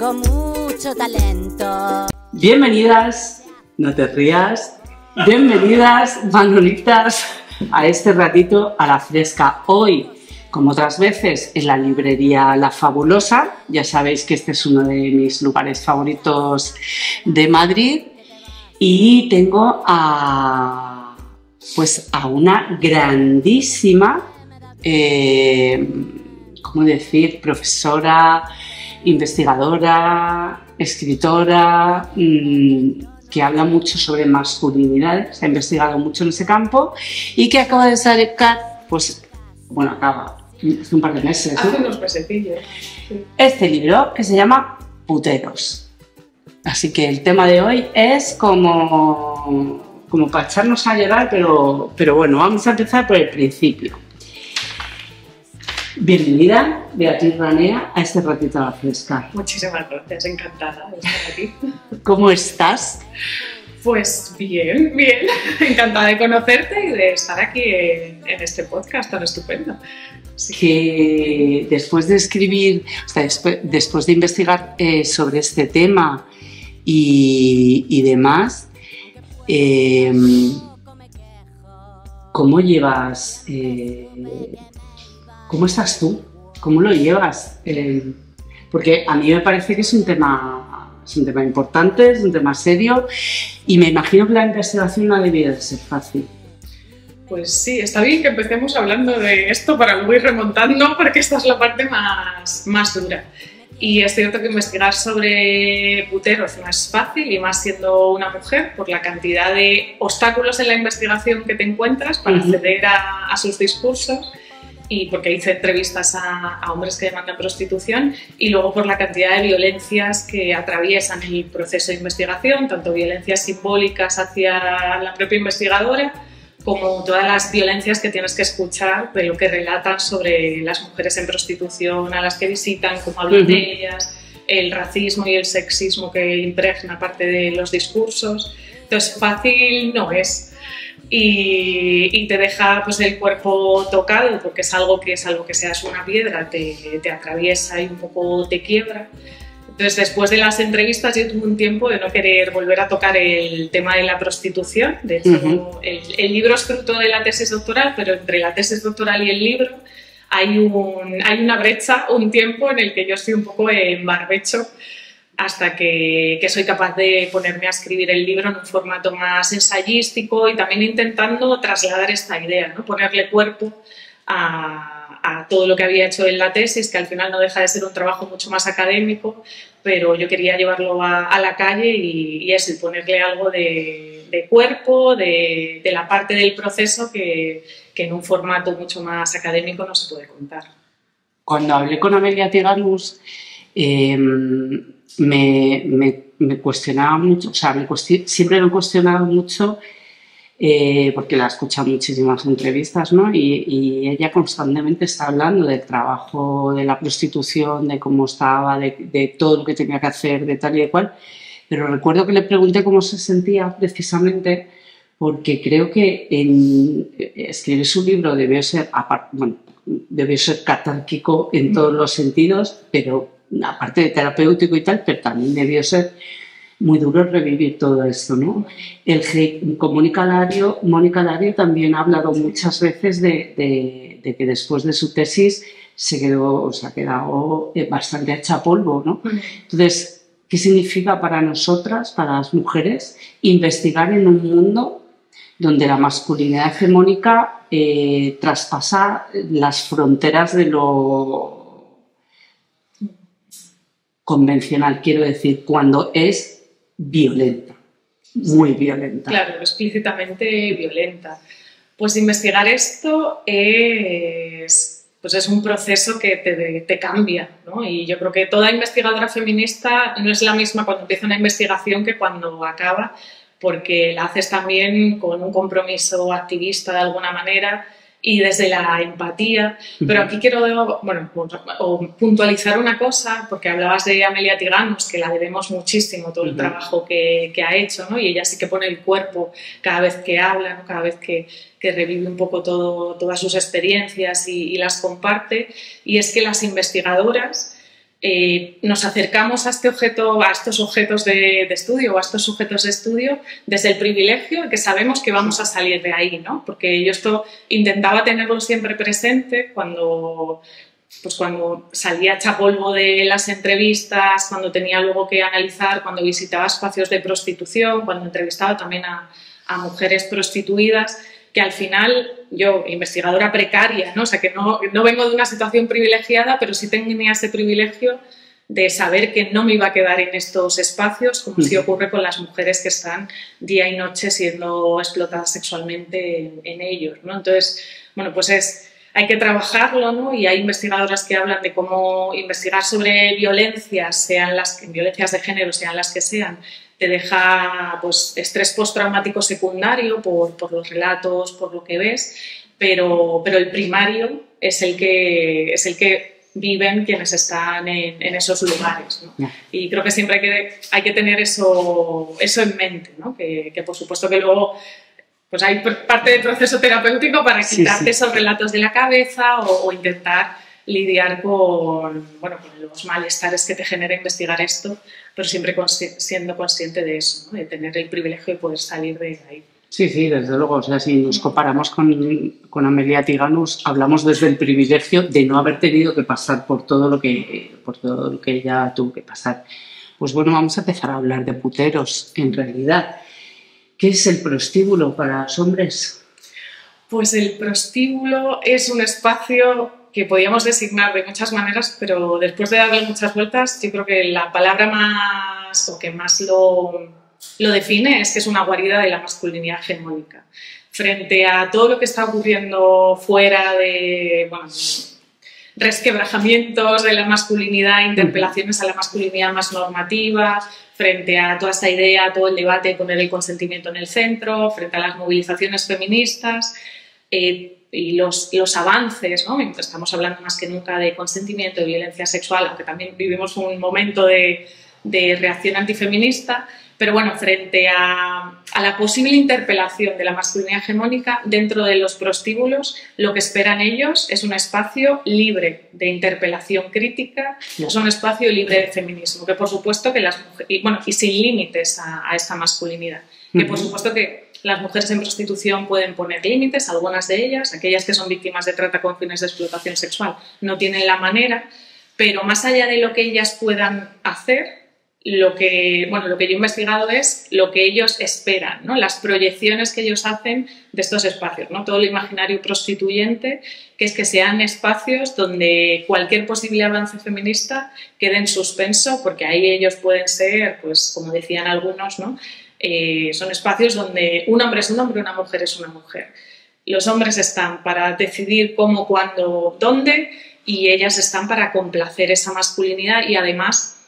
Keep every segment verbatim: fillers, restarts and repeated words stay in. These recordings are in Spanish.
tengo mucho talento. Bienvenidas, no te rías, bienvenidas Manolitas a este ratito a la fresca. Hoy, como otras veces, en la librería La Fabulosa. Ya sabéis que este es uno de mis lugares favoritos de Madrid. Y tengo a, pues, a una grandísima, eh, ¿cómo decir?, profesora, investigadora, escritora, mmm, que habla mucho sobre masculinidad, se ha investigado mucho en ese campo y que acaba de sacar, pues, bueno, acaba, hace un par de meses, hace ¿no? unos mesecillos, sí. Este libro que se llama Puteros. Así que el tema de hoy es como, como para echarnos a llorar, pero, pero bueno, vamos a empezar por el principio. Bienvenida, Beatriz Ranea, a este ratito a la fresca. Muchísimas gracias, encantada de estar aquí. ¿Cómo estás? Pues bien, bien, encantada de conocerte y de estar aquí en, en este podcast tan estupendo. Sí. Que después de escribir, o sea, después, después de investigar eh, sobre este tema y, y demás, eh, ¿cómo llevas, eh, cómo estás tú? ¿Cómo lo llevas? Eh, porque a mí me parece que es un tema, es un tema importante, es un tema serio y me imagino que la investigación no debía de ser fácil. Pues sí, está bien que empecemos hablando de esto para luego ir remontando, porque esta es la parte más, más dura. Y es cierto que investigar sobre puteros no es fácil, y más siendo una mujer, por la cantidad de obstáculos en la investigación que te encuentras para acceder a, a sus discursos, y porque hice entrevistas a, a hombres que demandan prostitución, y luego por la cantidad de violencias que atraviesan el proceso de investigación, tanto violencias simbólicas hacia la propia investigadora, como todas las violencias que tienes que escuchar de lo que relatan sobre las mujeres en prostitución a las que visitan, cómo hablan uh-huh. de ellas, el racismo y el sexismo que impregna parte de los discursos. Entonces, fácil no es. Y, y te deja pues, el cuerpo tocado, porque es algo que, es algo que seas una piedra, te, te atraviesa y un poco te quiebra. Entonces, después de las entrevistas, yo tuve un tiempo de no querer volver a tocar el tema de la prostitución. De hecho, uh-huh. el, el libro es fruto de la tesis doctoral, pero entre la tesis doctoral y el libro hay, un, hay una brecha, un tiempo en el que yo estoy un poco en barbecho hasta que, que soy capaz de ponerme a escribir el libro en un formato más ensayístico y también intentando trasladar esta idea, ¿no? Ponerle cuerpo a... a todo lo que había hecho en la tesis, que al final no deja de ser un trabajo mucho más académico, pero yo quería llevarlo a, a la calle y, y eso, y ponerle algo de, de cuerpo, de, de la parte del proceso que, que en un formato mucho más académico no se puede contar. Cuando hablé con Amelia Tiganus, eh, me, me, me cuestionaba mucho, o sea, me cuestion, siempre me he cuestionado mucho Eh, porque la he escuchado muchísimas entrevistas, ¿no? Y, y ella constantemente está hablando del trabajo de la prostitución, de cómo estaba, de, de todo lo que tenía que hacer, de tal y de cual. Pero recuerdo que le pregunté cómo se sentía precisamente porque creo que en, escribir su libro debió ser, bueno, debió ser catárquico en todos los sentidos, pero aparte de terapéutico y tal, pero también debió ser muy duro revivir todo esto, ¿no? El, con Mónica Lario, Mónica Lario también ha hablado muchas veces de, de, de que después de su tesis se quedó, o sea, ha quedado bastante hecha polvo, ¿no? Entonces, ¿qué significa para nosotras, para las mujeres, investigar en un mundo donde la masculinidad hegemónica eh, traspasa las fronteras de lo convencional? Quiero decir, cuando es violenta, muy violenta. Claro, explícitamente violenta. Pues investigar esto es, pues es un proceso que te, te cambia, ¿no? Y yo creo que toda investigadora feminista no es la misma cuando empieza una investigación que cuando acaba, porque la haces también con un compromiso activista de alguna manera y desde la empatía. Pero aquí quiero bueno, puntualizar una cosa, porque hablabas de Amelia Tiganus, que la debemos muchísimo todo el uh-huh. trabajo que, que ha hecho, ¿no? Y ella sí que pone el cuerpo cada vez que habla, ¿no? Cada vez que, que revive un poco todo, todas sus experiencias y, y las comparte. Y es que las investigadoras eh, nos acercamos a, este objeto, a estos objetos de, de estudio o a estos sujetos de estudio desde el privilegio, que sabemos que vamos a salir de ahí, ¿no? Porque yo esto intentaba tenerlo siempre presente cuando, pues cuando salía hecha polvo de las entrevistas, cuando tenía luego que analizar, cuando visitaba espacios de prostitución, cuando entrevistaba también a, a mujeres prostituidas, que al final yo, investigadora precaria, ¿no? O sea, que no, no vengo de una situación privilegiada, pero sí tenía ese privilegio de saber que no me iba a quedar en estos espacios, como sí ocurre con las mujeres que están día y noche siendo explotadas sexualmente en, en ellos, ¿no? Entonces, bueno, pues es, hay que trabajarlo, ¿no? Y hay investigadoras que hablan de cómo investigar sobre violencias, sean las violencias de género, sean las que sean, te deja pues, estrés postraumático secundario por, por los relatos, por lo que ves, pero, pero el primario es el que, es el que viven quienes están en, en esos lugares, ¿no? Yeah. Y creo que siempre hay que, hay que tener eso, eso en mente, ¿no? Que, que por supuesto que luego pues hay parte del proceso terapéutico para quitarte sí, sí. esos relatos de la cabeza o, o intentar lidiar con, bueno, con los malestares que te genera investigar esto, pero siempre consci siendo consciente de eso, ¿no? De tener el privilegio de poder salir de ahí. Sí, sí, desde luego. O sea, si nos comparamos con, con Amelia Tiganus, hablamos desde el privilegio de no haber tenido que pasar por todo lo que, por todo lo que ella tuvo que pasar. Pues bueno, vamos a empezar a hablar de puteros, en realidad. ¿Qué es el prostíbulo para los hombres? Pues el prostíbulo es un espacio que podíamos designar de muchas maneras, pero después de darle muchas vueltas, yo creo que la palabra más, o que más lo, lo define, es que es una guarida de la masculinidad hegemónica. Frente a todo lo que está ocurriendo fuera de, bueno, resquebrajamientos de la masculinidad, interpelaciones a la masculinidad más normativa, frente a toda esta idea, todo el debate de poner el consentimiento en el centro, frente a las movilizaciones feministas, eh, y los, los avances, ¿no? Estamos hablando más que nunca de consentimiento, de violencia sexual, aunque también vivimos un momento de, de reacción antifeminista, pero bueno, frente a, a la posible interpelación de la masculinidad hegemónica dentro de los prostíbulos, lo que esperan ellos es un espacio libre de interpelación crítica, no. es un espacio libre de feminismo, que por supuesto que las mujeres, y, bueno, y sin límites a, a esta masculinidad, que uh-huh. por supuesto que las mujeres en prostitución pueden poner límites, algunas de ellas, aquellas que son víctimas de trata con fines de explotación sexual, no tienen la manera, pero más allá de lo que ellas puedan hacer, lo que, bueno, lo que yo he investigado es lo que ellos esperan, ¿no? Las proyecciones que ellos hacen de estos espacios, ¿no? Todo el imaginario prostituyente, que es que sean espacios donde cualquier posible avance feminista quede en suspenso, porque ahí ellos pueden ser, pues como decían algunos, ¿no? Eh, son espacios donde un hombre es un hombre y una mujer es una mujer. Los hombres están para decidir cómo, cuándo, dónde, y ellas están para complacer esa masculinidad y además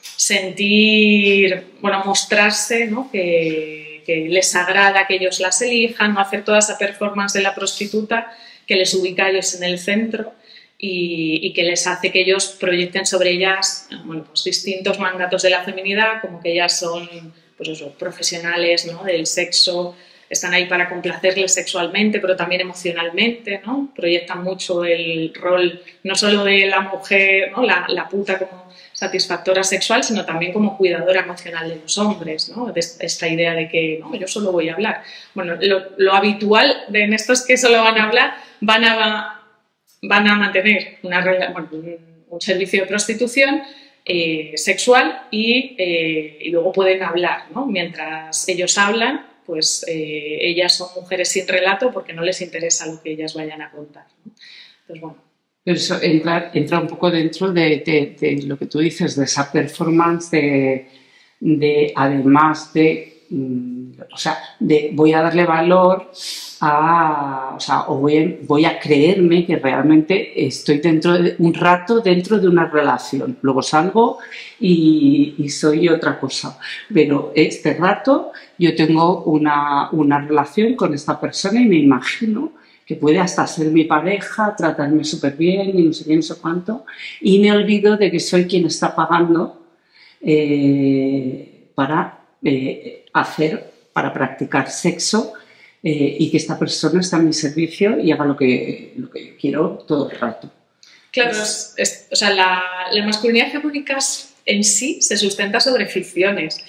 sentir, bueno, mostrarse, ¿no? que, que les agrada que ellos las elijan, no hacer toda esa performance de la prostituta que les ubica a ellos en el centro y, y que les hace que ellos proyecten sobre ellas, bueno, pues distintos mandatos de la feminidad, como que ellas son, pues eso, profesionales, ¿no? Del sexo, están ahí para complacerles sexualmente, pero también emocionalmente, ¿no? Proyectan mucho el rol no solo de la mujer, ¿no? la, la puta como satisfactora sexual, sino también como cuidadora emocional de los hombres, ¿no? De esta idea de que no, yo solo voy a hablar. Bueno, lo, lo habitual de en estos que solo van a hablar, van a, van a mantener una, bueno, un, un servicio de prostitución Eh, sexual y, eh, y luego pueden hablar, ¿no? Mientras ellos hablan, pues eh, ellas son mujeres sin relato porque no les interesa lo que ellas vayan a contar, ¿no? Entonces, bueno. Pero eso entra, entra un poco dentro de, de, de lo que tú dices, de esa performance de, de además de, o sea, de voy a darle valor a, o sea, o voy a, voy a creerme que realmente estoy dentro de un rato dentro de una relación, luego salgo y, y soy otra cosa, pero este rato yo tengo una, una relación con esta persona y me imagino que puede hasta ser mi pareja, tratarme súper bien y no sé qué, no sé cuánto, y me olvido de que soy quien está pagando eh, para eh, hacer, para practicar sexo, eh, y que esta persona está a mi servicio y haga lo que, lo que quiero todo el rato. Claro, es, es, o sea, la, la masculinidad hegemónica en sí se sustenta sobre ficciones.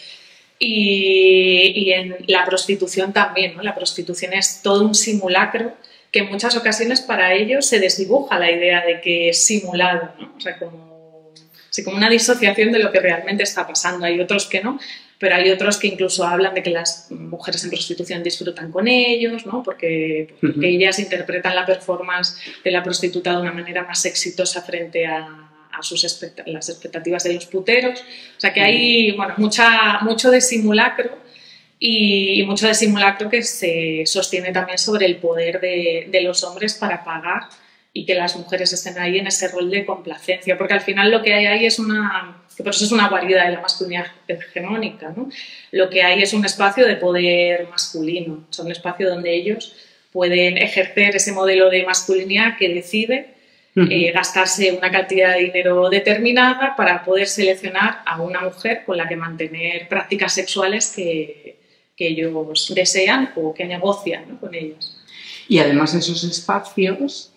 Y, y en la prostitución también, ¿no? La prostitución es todo un simulacro que en muchas ocasiones para ellos se desdibuja la idea de que es simulado, ¿no? O sea, como, así como una disociación de lo que realmente está pasando. Hay otros que no, pero hay otros que incluso hablan de que las mujeres en prostitución disfrutan con ellos, ¿no? Porque, porque uh-huh. ellas interpretan la performance de la prostituta de una manera más exitosa frente a a sus expect las expectativas de los puteros. O sea que hay bueno, mucha, mucho de simulacro y, y mucho de simulacro que se sostiene también sobre el poder de, de los hombres para pagar y que las mujeres estén ahí en ese rol de complacencia, porque al final lo que hay ahí es una, que por eso es una guarida de la masculinidad hegemónica, ¿no? Lo que hay es un espacio de poder masculino, es un espacio donde ellos pueden ejercer ese modelo de masculinidad que decide Eh, gastarse una cantidad de dinero determinada para poder seleccionar a una mujer con la que mantener prácticas sexuales que, que ellos desean o que negocian, ¿no? con ellas. Y además esos espacios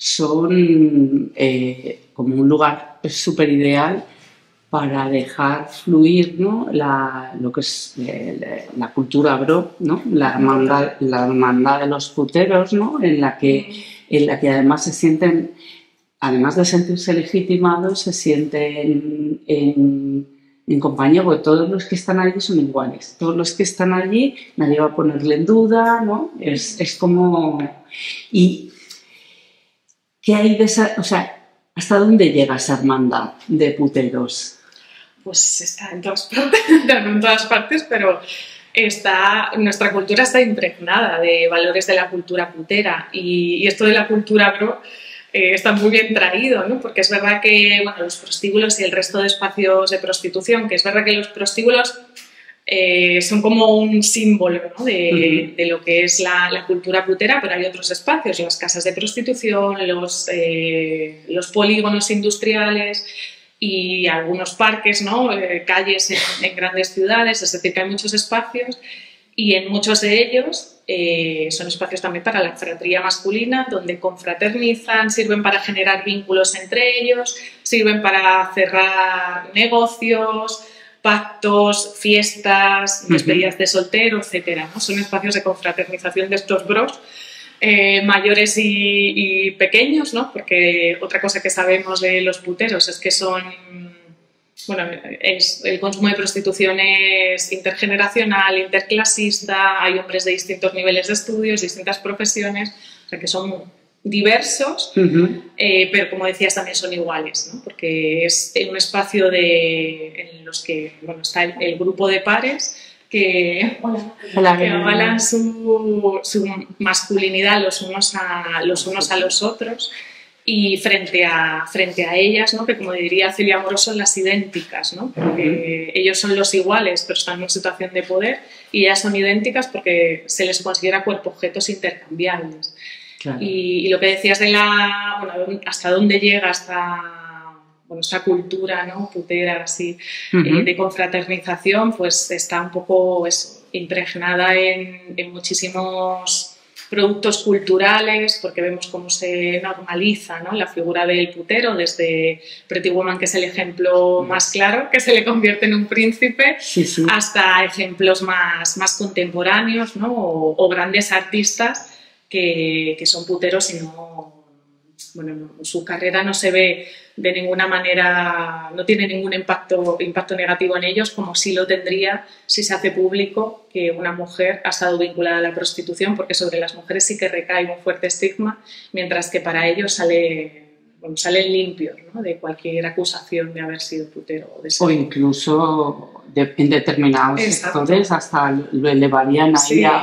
son eh, como un lugar súper ideal para dejar fluir, ¿no? la, lo que es eh, la cultura bro, ¿no? la, hermandad, la hermandad de los puteros, ¿no? en, la que, en la que además se sienten... Además de sentirse legitimados, se sienten en, en compañía, porque todos los que están allí son iguales. Todos los que están allí, nadie va a ponerle en duda, ¿no? Es, es como... ¿Y qué hay de esa...? O sea, ¿hasta dónde llega esa hermandad de puteros? Pues está en todas partes, no en todas partes, pero está, nuestra cultura está impregnada de valores de la cultura putera. Y, y esto de la cultura bro... Eh, está muy bien traído, ¿no? Porque es verdad que bueno, los prostíbulos y el resto de espacios de prostitución, que es verdad que los prostíbulos eh, son como un símbolo, ¿no? de, uh-huh. de lo que es la, la cultura putera, pero hay otros espacios, las casas de prostitución, los, eh, los polígonos industriales y algunos parques, ¿no? eh, calles en, en grandes ciudades, es decir, que hay muchos espacios y en muchos de ellos Eh, son espacios también para la fratría masculina, donde confraternizan, sirven para generar vínculos entre ellos, sirven para cerrar negocios, pactos, fiestas, despedidas uh-huh. de soltero, etcétera, ¿no? Son espacios de confraternización de estos bros, eh, mayores y, y pequeños, ¿no? Porque otra cosa que sabemos de los puteros es que son... Bueno, es, el consumo de prostitución es intergeneracional, interclasista, hay hombres de distintos niveles de estudios, distintas profesiones, o sea que son diversos, uh-huh. eh, pero como decías también son iguales, ¿no? Porque es un espacio de, en los que bueno, está el, el grupo de pares que, hola, hola, que avalan su, su masculinidad los unos a los, unos a los otros. Y frente a, frente a ellas, ¿no? que como diría Celia Amorós, son las idénticas, ¿no? porque uh-huh. ellos son los iguales, pero están en una situación de poder, y ellas son idénticas porque se les considera cuerpo-objetos intercambiables. Claro. Y, y lo que decías de la, bueno, hasta dónde llega esta, bueno, esta cultura, ¿no? putera, así, uh-huh. eh, de confraternización, pues está un poco eso, impregnada en, en muchísimos productos culturales, porque vemos cómo se normaliza, ¿no? la figura del putero, desde Pretty Woman, que es el ejemplo más claro, que se le convierte en un príncipe, sí, sí. hasta ejemplos más, más contemporáneos, ¿no? o, o grandes artistas que, que son puteros y no, bueno, su carrera no se ve de ninguna manera, no tiene ningún impacto, impacto negativo en ellos, como sí lo tendría si se hace público que una mujer ha estado vinculada a la prostitución, porque sobre las mujeres sí que recae un fuerte estigma, mientras que para ellos sale, bueno, salen limpios, ¿no? de cualquier acusación de haber sido putero. O, de ser... o incluso de, en determinados Exacto. sectores hasta lo elevarían ahí sí. a,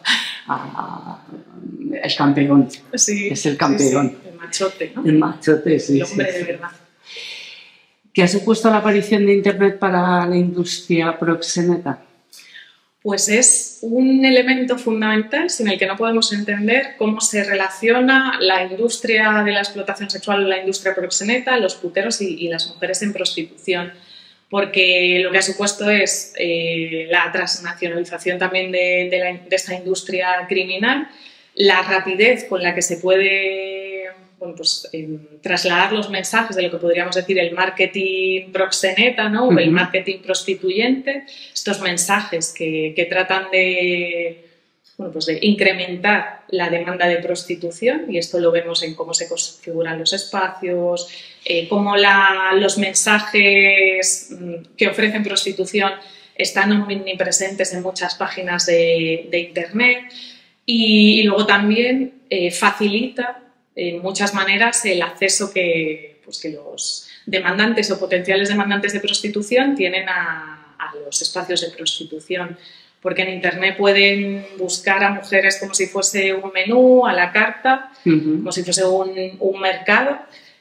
a, el campeón, sí, es el campeón. Sí, sí. Machote, ¿no? El machote, sí. El hombre sí, de verdad. ¿Qué ha supuesto la aparición de Internet para la industria proxeneta? Pues es un elemento fundamental sin el que no podemos entender cómo se relaciona la industria de la explotación sexual, la industria proxeneta, los puteros y, y las mujeres en prostitución. Porque lo que ha supuesto es eh, la transnacionalización también de, de, la, de esta industria criminal, la rapidez con la que se puede bueno, pues, eh, trasladar los mensajes de lo que podríamos decir el marketing proxeneta, ¿no? O el marketing prostituyente, estos mensajes que, que tratan de, bueno, pues de incrementar la demanda de prostitución, y esto lo vemos en cómo se configuran los espacios, eh, cómo la, los mensajes que ofrecen prostitución están omnipresentes en muchas páginas de, de Internet, y, y luego también eh, facilita en muchas maneras el acceso que, pues, que los demandantes o potenciales demandantes de prostitución tienen a, a los espacios de prostitución, porque en Internet pueden buscar a mujeres como si fuese un menú, a la carta, uh-huh. como si fuese un, un mercado,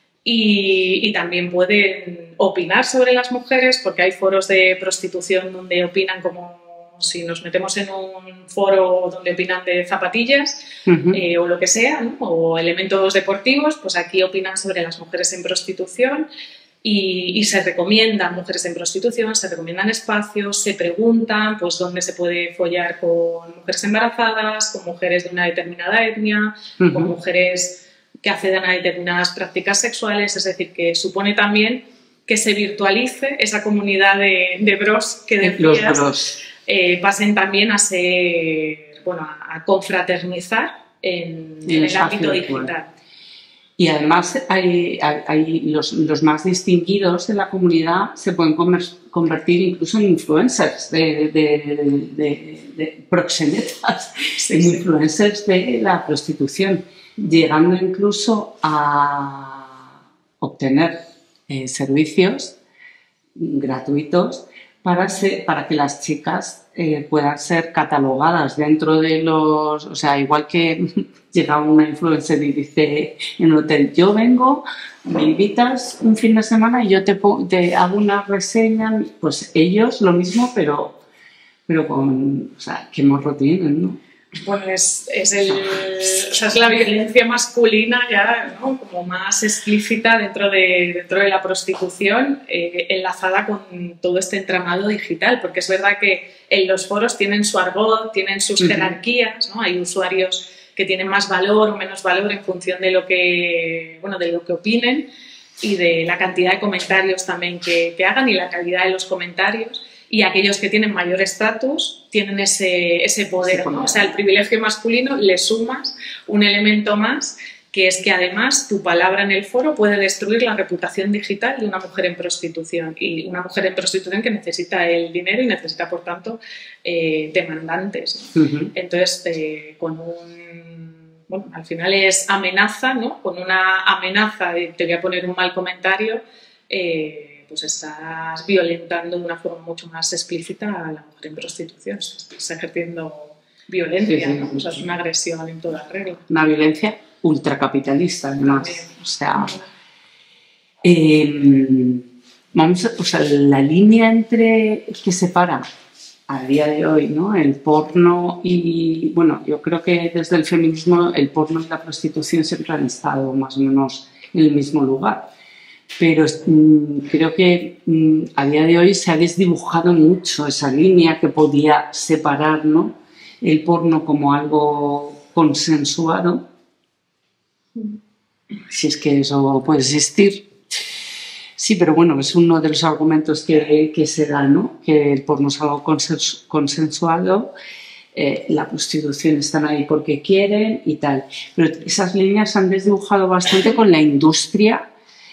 y, y también pueden opinar sobre las mujeres, porque hay foros de prostitución donde opinan como si nos metemos en un foro donde opinan de zapatillas uh-huh. eh, o lo que sea, ¿no? O elementos deportivos, pues aquí opinan sobre las mujeres en prostitución y, y se recomiendan mujeres en prostitución, se recomiendan espacios, se preguntan pues dónde se puede follar con mujeres embarazadas, con mujeres de una determinada etnia, uh-huh. con mujeres que accedan a determinadas prácticas sexuales, es decir, que supone también que se virtualice esa comunidad de, de bros que decías. Los bros. Eh, pasen también a ser, bueno, a confraternizar en, en, en el ámbito digital. Y además hay, hay, hay los, los más distinguidos de la comunidad se pueden convertir incluso en influencers, de, de, de, de proxenetas, sí, en sí. influencers de la prostitución, llegando incluso a obtener eh, servicios gratuitos para, ser, para que las chicas eh, puedan ser catalogadas dentro de los... O sea, igual que llega una influencer y dice en un hotel, yo vengo, me invitas un fin de semana y yo te, te hago una reseña, pues ellos lo mismo, pero, pero con... O sea, qué morro tienen, ¿no? Bueno, es, es, el, o sea, es la violencia masculina ya, ¿no? Como más explícita dentro de, dentro de la prostitución, eh, enlazada con todo este entramado digital, porque es verdad que en los foros tienen su argot, tienen sus uh-huh. jerarquías, ¿no? Hay usuarios que tienen más valor o menos valor en función de lo que, bueno, de lo que opinen y de la cantidad de comentarios también que, que hagan y la calidad de los comentarios. Y aquellos que tienen mayor estatus tienen ese, ese poder, ¿no? O sea, el privilegio masculino le sumas un elemento más, que es que además tu palabra en el foro puede destruir la reputación digital de una mujer en prostitución. Y una mujer en prostitución que necesita el dinero y necesita, por tanto, eh, demandantes, ¿no? Uh-huh. Entonces, eh, con un... Bueno, al final es amenaza, ¿no? Con una amenaza de te voy a poner un mal comentario, eh, pues estás violentando de una forma mucho más explícita a la mujer en prostitución. Estás ejerciendo violencia, sí, sí, ¿no? O sea, es una agresión en toda regla. Una violencia ultracapitalista, además. También. O sea, eh, vamos a, o sea, la línea entre que separa a día de hoy, ¿no? El porno y, bueno, yo creo que desde el feminismo el porno y la prostitución siempre han estado más o menos en el mismo lugar. Pero mmm, creo que mmm, a día de hoy se ha desdibujado mucho esa línea que podía separar, ¿no? El porno como algo consensuado, si es que eso puede existir. Sí, pero bueno, es uno de los argumentos que, que se da, ¿no? Que el porno es algo consensu consensuado, eh, la prostitución están ahí porque quieren y tal. Pero esas líneas se han desdibujado bastante con la industria.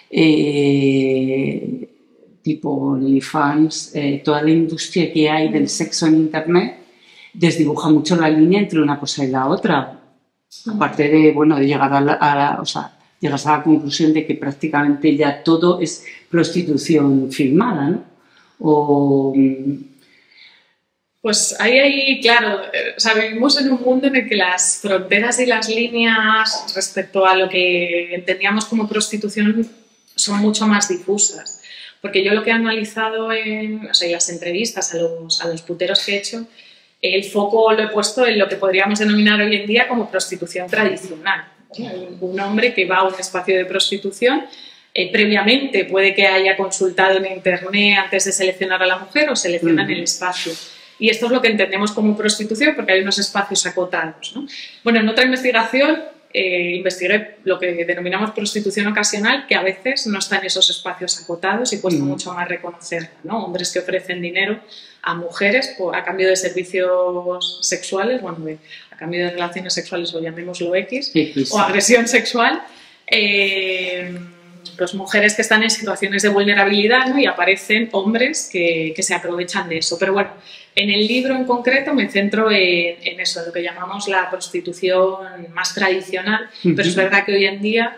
Eh, tipo OnlyFans, eh, toda la industria que hay del sexo en Internet desdibuja mucho la línea entre una cosa y la otra, aparte de, bueno, de llegar a la, a la, o sea, llegas a la conclusión de que prácticamente ya todo es prostitución filmada, ¿no? O... Pues ahí, ahí, claro, o sea, vivimos en un mundo en el que las fronteras y las líneas respecto a lo que entendíamos como prostitución son mucho más difusas. Porque yo lo que he analizado en, o sea, en las entrevistas a los, a los puteros que he hecho, el foco lo he puesto en lo que podríamos denominar hoy en día como prostitución tradicional. Un, un hombre que va a un espacio de prostitución, eh, previamente puede que haya consultado en Internet antes de seleccionar a la mujer o selecciona en el espacio. Y esto es lo que entendemos como prostitución porque hay unos espacios acotados, ¿no? Bueno, en otra investigación eh, investigué lo que denominamos prostitución ocasional, que a veces no está en esos espacios acotados y cuesta mm. mucho más reconocerla, ¿no? Hombres que ofrecen dinero a mujeres por, a cambio de servicios sexuales, bueno, de, a cambio de relaciones sexuales, o llamémoslo X, sí, sí, sí. o agresión sexual. Eh, pues mujeres que están en situaciones de vulnerabilidad, ¿no? Y aparecen hombres que, que se aprovechan de eso. Pero bueno, en el libro en concreto me centro en, en eso, lo que llamamos la prostitución más tradicional, uh-huh. pero es verdad que hoy en día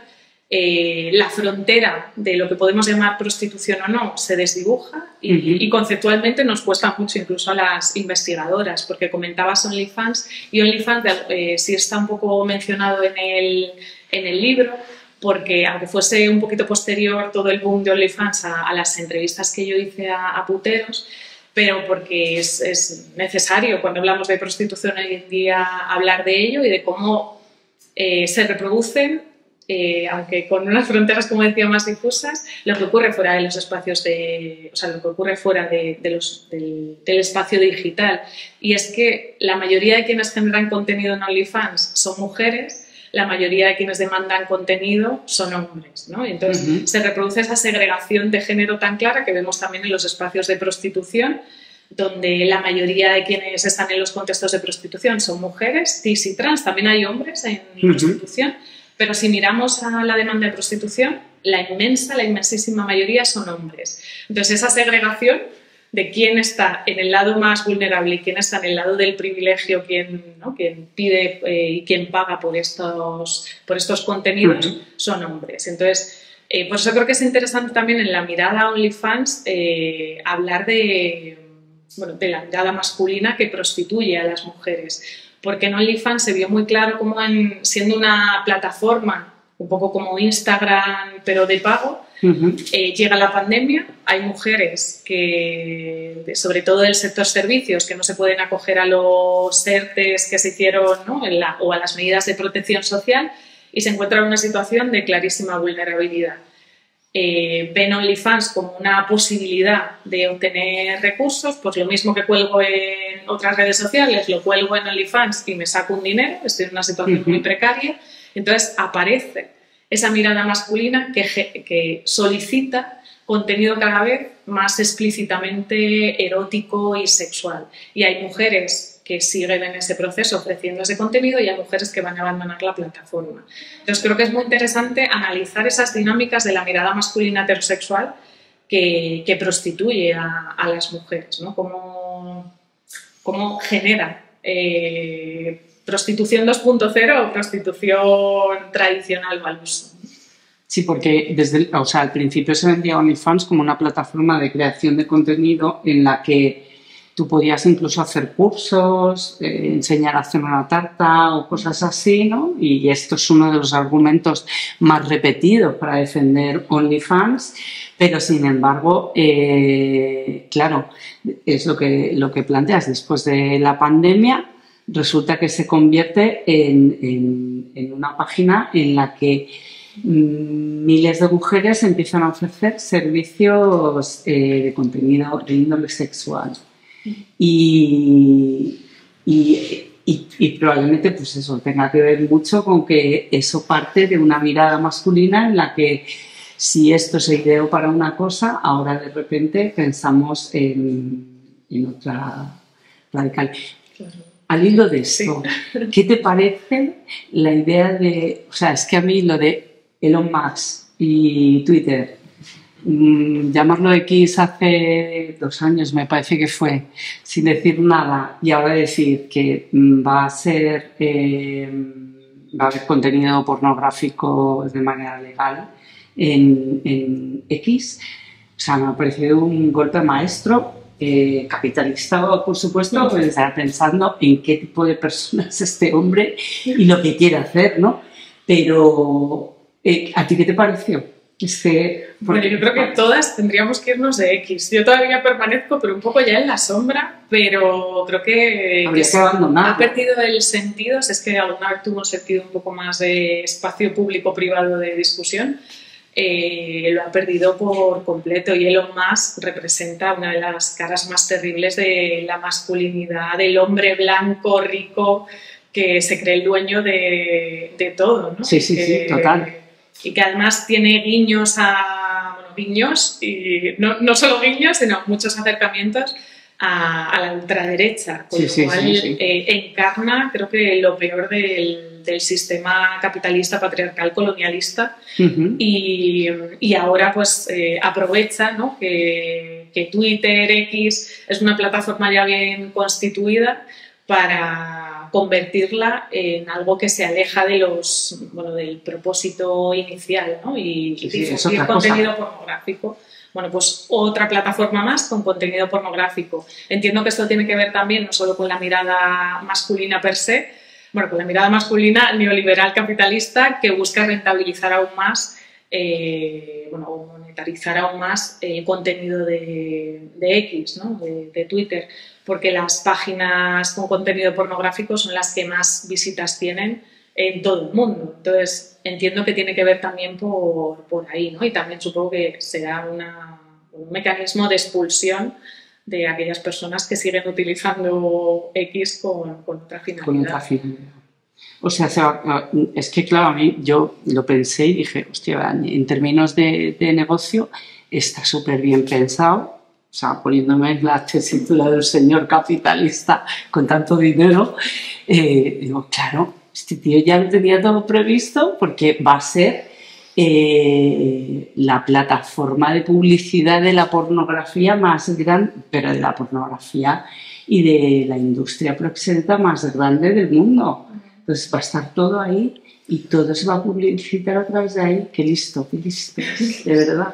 eh, la frontera de lo que podemos llamar prostitución o no se desdibuja y, uh-huh. y conceptualmente nos cuesta mucho incluso a las investigadoras, porque comentabas OnlyFans y OnlyFans eh, sí está un poco mencionado en el, en el libro, porque aunque fuese un poquito posterior todo el boom de OnlyFans a, a las entrevistas que yo hice a, a puteros, pero porque es, es necesario cuando hablamos de prostitución hoy en día hablar de ello y de cómo eh, se reproducen, eh, aunque con unas fronteras, como decía, más difusas, lo que ocurre fuera de los espacios de, o sea, lo que ocurre fuera de, de los, del, del espacio digital. Y es que la mayoría de quienes generan contenido en OnlyFans son mujeres, la mayoría de quienes demandan contenido son hombres, ¿no? Y entonces uh-huh. se reproduce esa segregación de género tan clara que vemos también en los espacios de prostitución, donde la mayoría de quienes están en los contextos de prostitución son mujeres, cis y trans, también hay hombres en uh-huh. prostitución, pero si miramos a la demanda de prostitución, la inmensa, la inmensísima mayoría son hombres. Entonces esa segregación de quién está en el lado más vulnerable y quién está en el lado del privilegio, quién, ¿no? quién pide eh, y quién paga por estos, por estos contenidos, uh-huh. son hombres. Entonces, eh, por eso creo que es interesante también en la mirada OnlyFans eh, hablar de, bueno, de la mirada masculina que prostituye a las mujeres. Porque en OnlyFans se vio muy claro cómo en, siendo una plataforma un poco como Instagram, pero de pago, uh-huh. eh, llega la pandemia, hay mujeres que, sobre todo del sector servicios, que no se pueden acoger a los ERTES que se hicieron, ¿no? en la, o a las medidas de protección social y se encuentran en una situación de clarísima vulnerabilidad. Eh, ven OnlyFans como una posibilidad de obtener recursos, pues lo mismo que cuelgo en otras redes sociales, lo cuelgo en OnlyFans y me saco un dinero, estoy en una situación uh-huh. muy precaria. Entonces aparece esa mirada masculina que, que solicita contenido cada vez más explícitamente erótico y sexual. Y hay mujeres que siguen en ese proceso ofreciendo ese contenido y hay mujeres que van a abandonar la plataforma. Entonces creo que es muy interesante analizar esas dinámicas de la mirada masculina heterosexual que, que prostituye a, a las mujeres, ¿no? Cómo, cómo genera eh, prostitución dos punto cero o prostitución tradicional o al uso. Sí, porque desde el, o sea, al principio se vendía OnlyFans como una plataforma de creación de contenido en la que tú podías incluso hacer cursos, eh, enseñar a hacer una tarta o cosas así, ¿no? Y esto es uno de los argumentos más repetidos para defender OnlyFans, pero sin embargo, eh, claro, es lo que, lo que planteas después de la pandemia. Resulta que se convierte en, en, en una página en la que mmm, miles de mujeres empiezan a ofrecer servicios eh, de contenido de índole sexual. Y, y, y, y probablemente pues eso tenga que ver mucho con que eso parte de una mirada masculina en la que si esto se ideó para una cosa, ahora de repente pensamos en, en otra radical. Claro. Al hilo de esto, sí. ¿Qué te parece la idea de... O sea, es que a mí lo de Elon Musk y Twitter, mmm, llamarlo X hace dos años me parece que fue, sin decir nada, y ahora decir que va a ser... Eh, va a haber contenido pornográfico de manera legal en, en X, o sea, me ha parecido un golpe maestro. Eh, capitalista, por supuesto, pues estará pensando en qué tipo de persona es este hombre y lo que quiere hacer, ¿no? Pero, eh, ¿a ti qué te pareció? Este, bueno, yo creo que todas tendríamos que irnos de X. Yo todavía permanezco, pero un poco ya en la sombra, pero creo que, que se ha perdido el sentido, es que alguna vez tuvo un sentido un poco más de espacio público-privado de discusión. Eh, lo ha perdido por completo y Elon Musk representa una de las caras más terribles de la masculinidad, del hombre blanco, rico, que se cree el dueño de, de todo, ¿no? Sí, sí, que, sí, total. Y que además tiene guiños a, bueno, guiños, y no, no solo guiños, sino muchos acercamientos a, a la ultraderecha, con sí, lo sí, cual sí, sí. Eh, encarna, creo que lo peor del, del sistema capitalista, patriarcal, colonialista, uh-huh. y, y ahora pues eh, aprovecha, ¿no? que, que Twitter, X, es una plataforma ya bien constituida para convertirla en algo que se aleja de los, bueno, del propósito inicial, ¿no? Y, sí, y sí, difundir contenido pornográfico. Bueno, pues otra plataforma más con contenido pornográfico. Entiendo que esto tiene que ver también no solo con la mirada masculina per se, bueno, con la mirada masculina neoliberal capitalista que busca rentabilizar aún más, eh, bueno, o monetarizar aún más el contenido de, de X, ¿no? de, de Twitter, porque las páginas con contenido pornográfico son las que más visitas tienen en todo el mundo. Entonces, entiendo que tiene que ver también por, por ahí, ¿no? Y también supongo que será una, un mecanismo de expulsión de aquellas personas que siguen utilizando X con, con otra finalidad. Con otra finalidad. O sea, es que, claro, a mí yo lo pensé y dije, hostia, en términos de, de negocio está súper bien pensado. O sea, poniéndome en la tesitura del señor capitalista con tanto dinero, eh, digo, claro, este tío ya lo tenía todo previsto porque va a ser eh, la plataforma de publicidad de la pornografía más grande, pero de la pornografía y de la industria proxeneta más grande del mundo. Entonces va a estar todo ahí y todo se va a publicitar a través de ahí. Qué listo, qué listo, de verdad.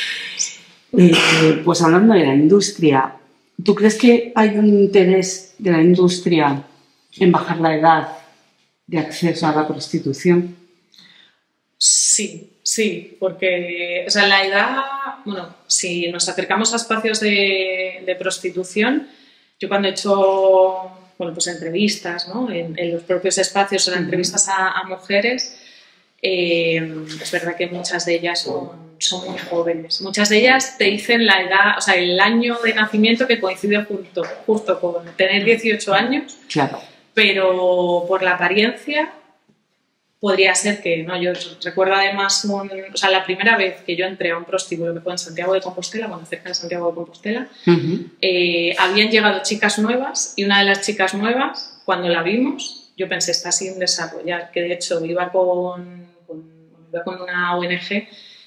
Eh, pues hablando de la industria, ¿tú crees que hay un interés de la industria en bajar la edad de acceso a la prostitución? Sí, sí, porque o sea, la edad, bueno, si nos acercamos a espacios de, de prostitución, yo cuando he hecho bueno, pues entrevistas, ¿no? en, en los propios espacios, en entrevistas a, a mujeres, eh, es verdad que muchas de ellas son, son muy jóvenes. Muchas de ellas te dicen la edad, o sea, el año de nacimiento que coincide junto, justo con tener dieciocho años. Claro. Pero por la apariencia podría ser que, no, yo recuerdo además, un, o sea, la primera vez que yo entré a un prostíbulo que fue en Santiago de Compostela, bueno, cerca de Santiago de Compostela, uh-huh. eh, habían llegado chicas nuevas y una de las chicas nuevas, cuando la vimos, yo pensé, está sin desarrollar, que de hecho iba con, con, iba con una O N G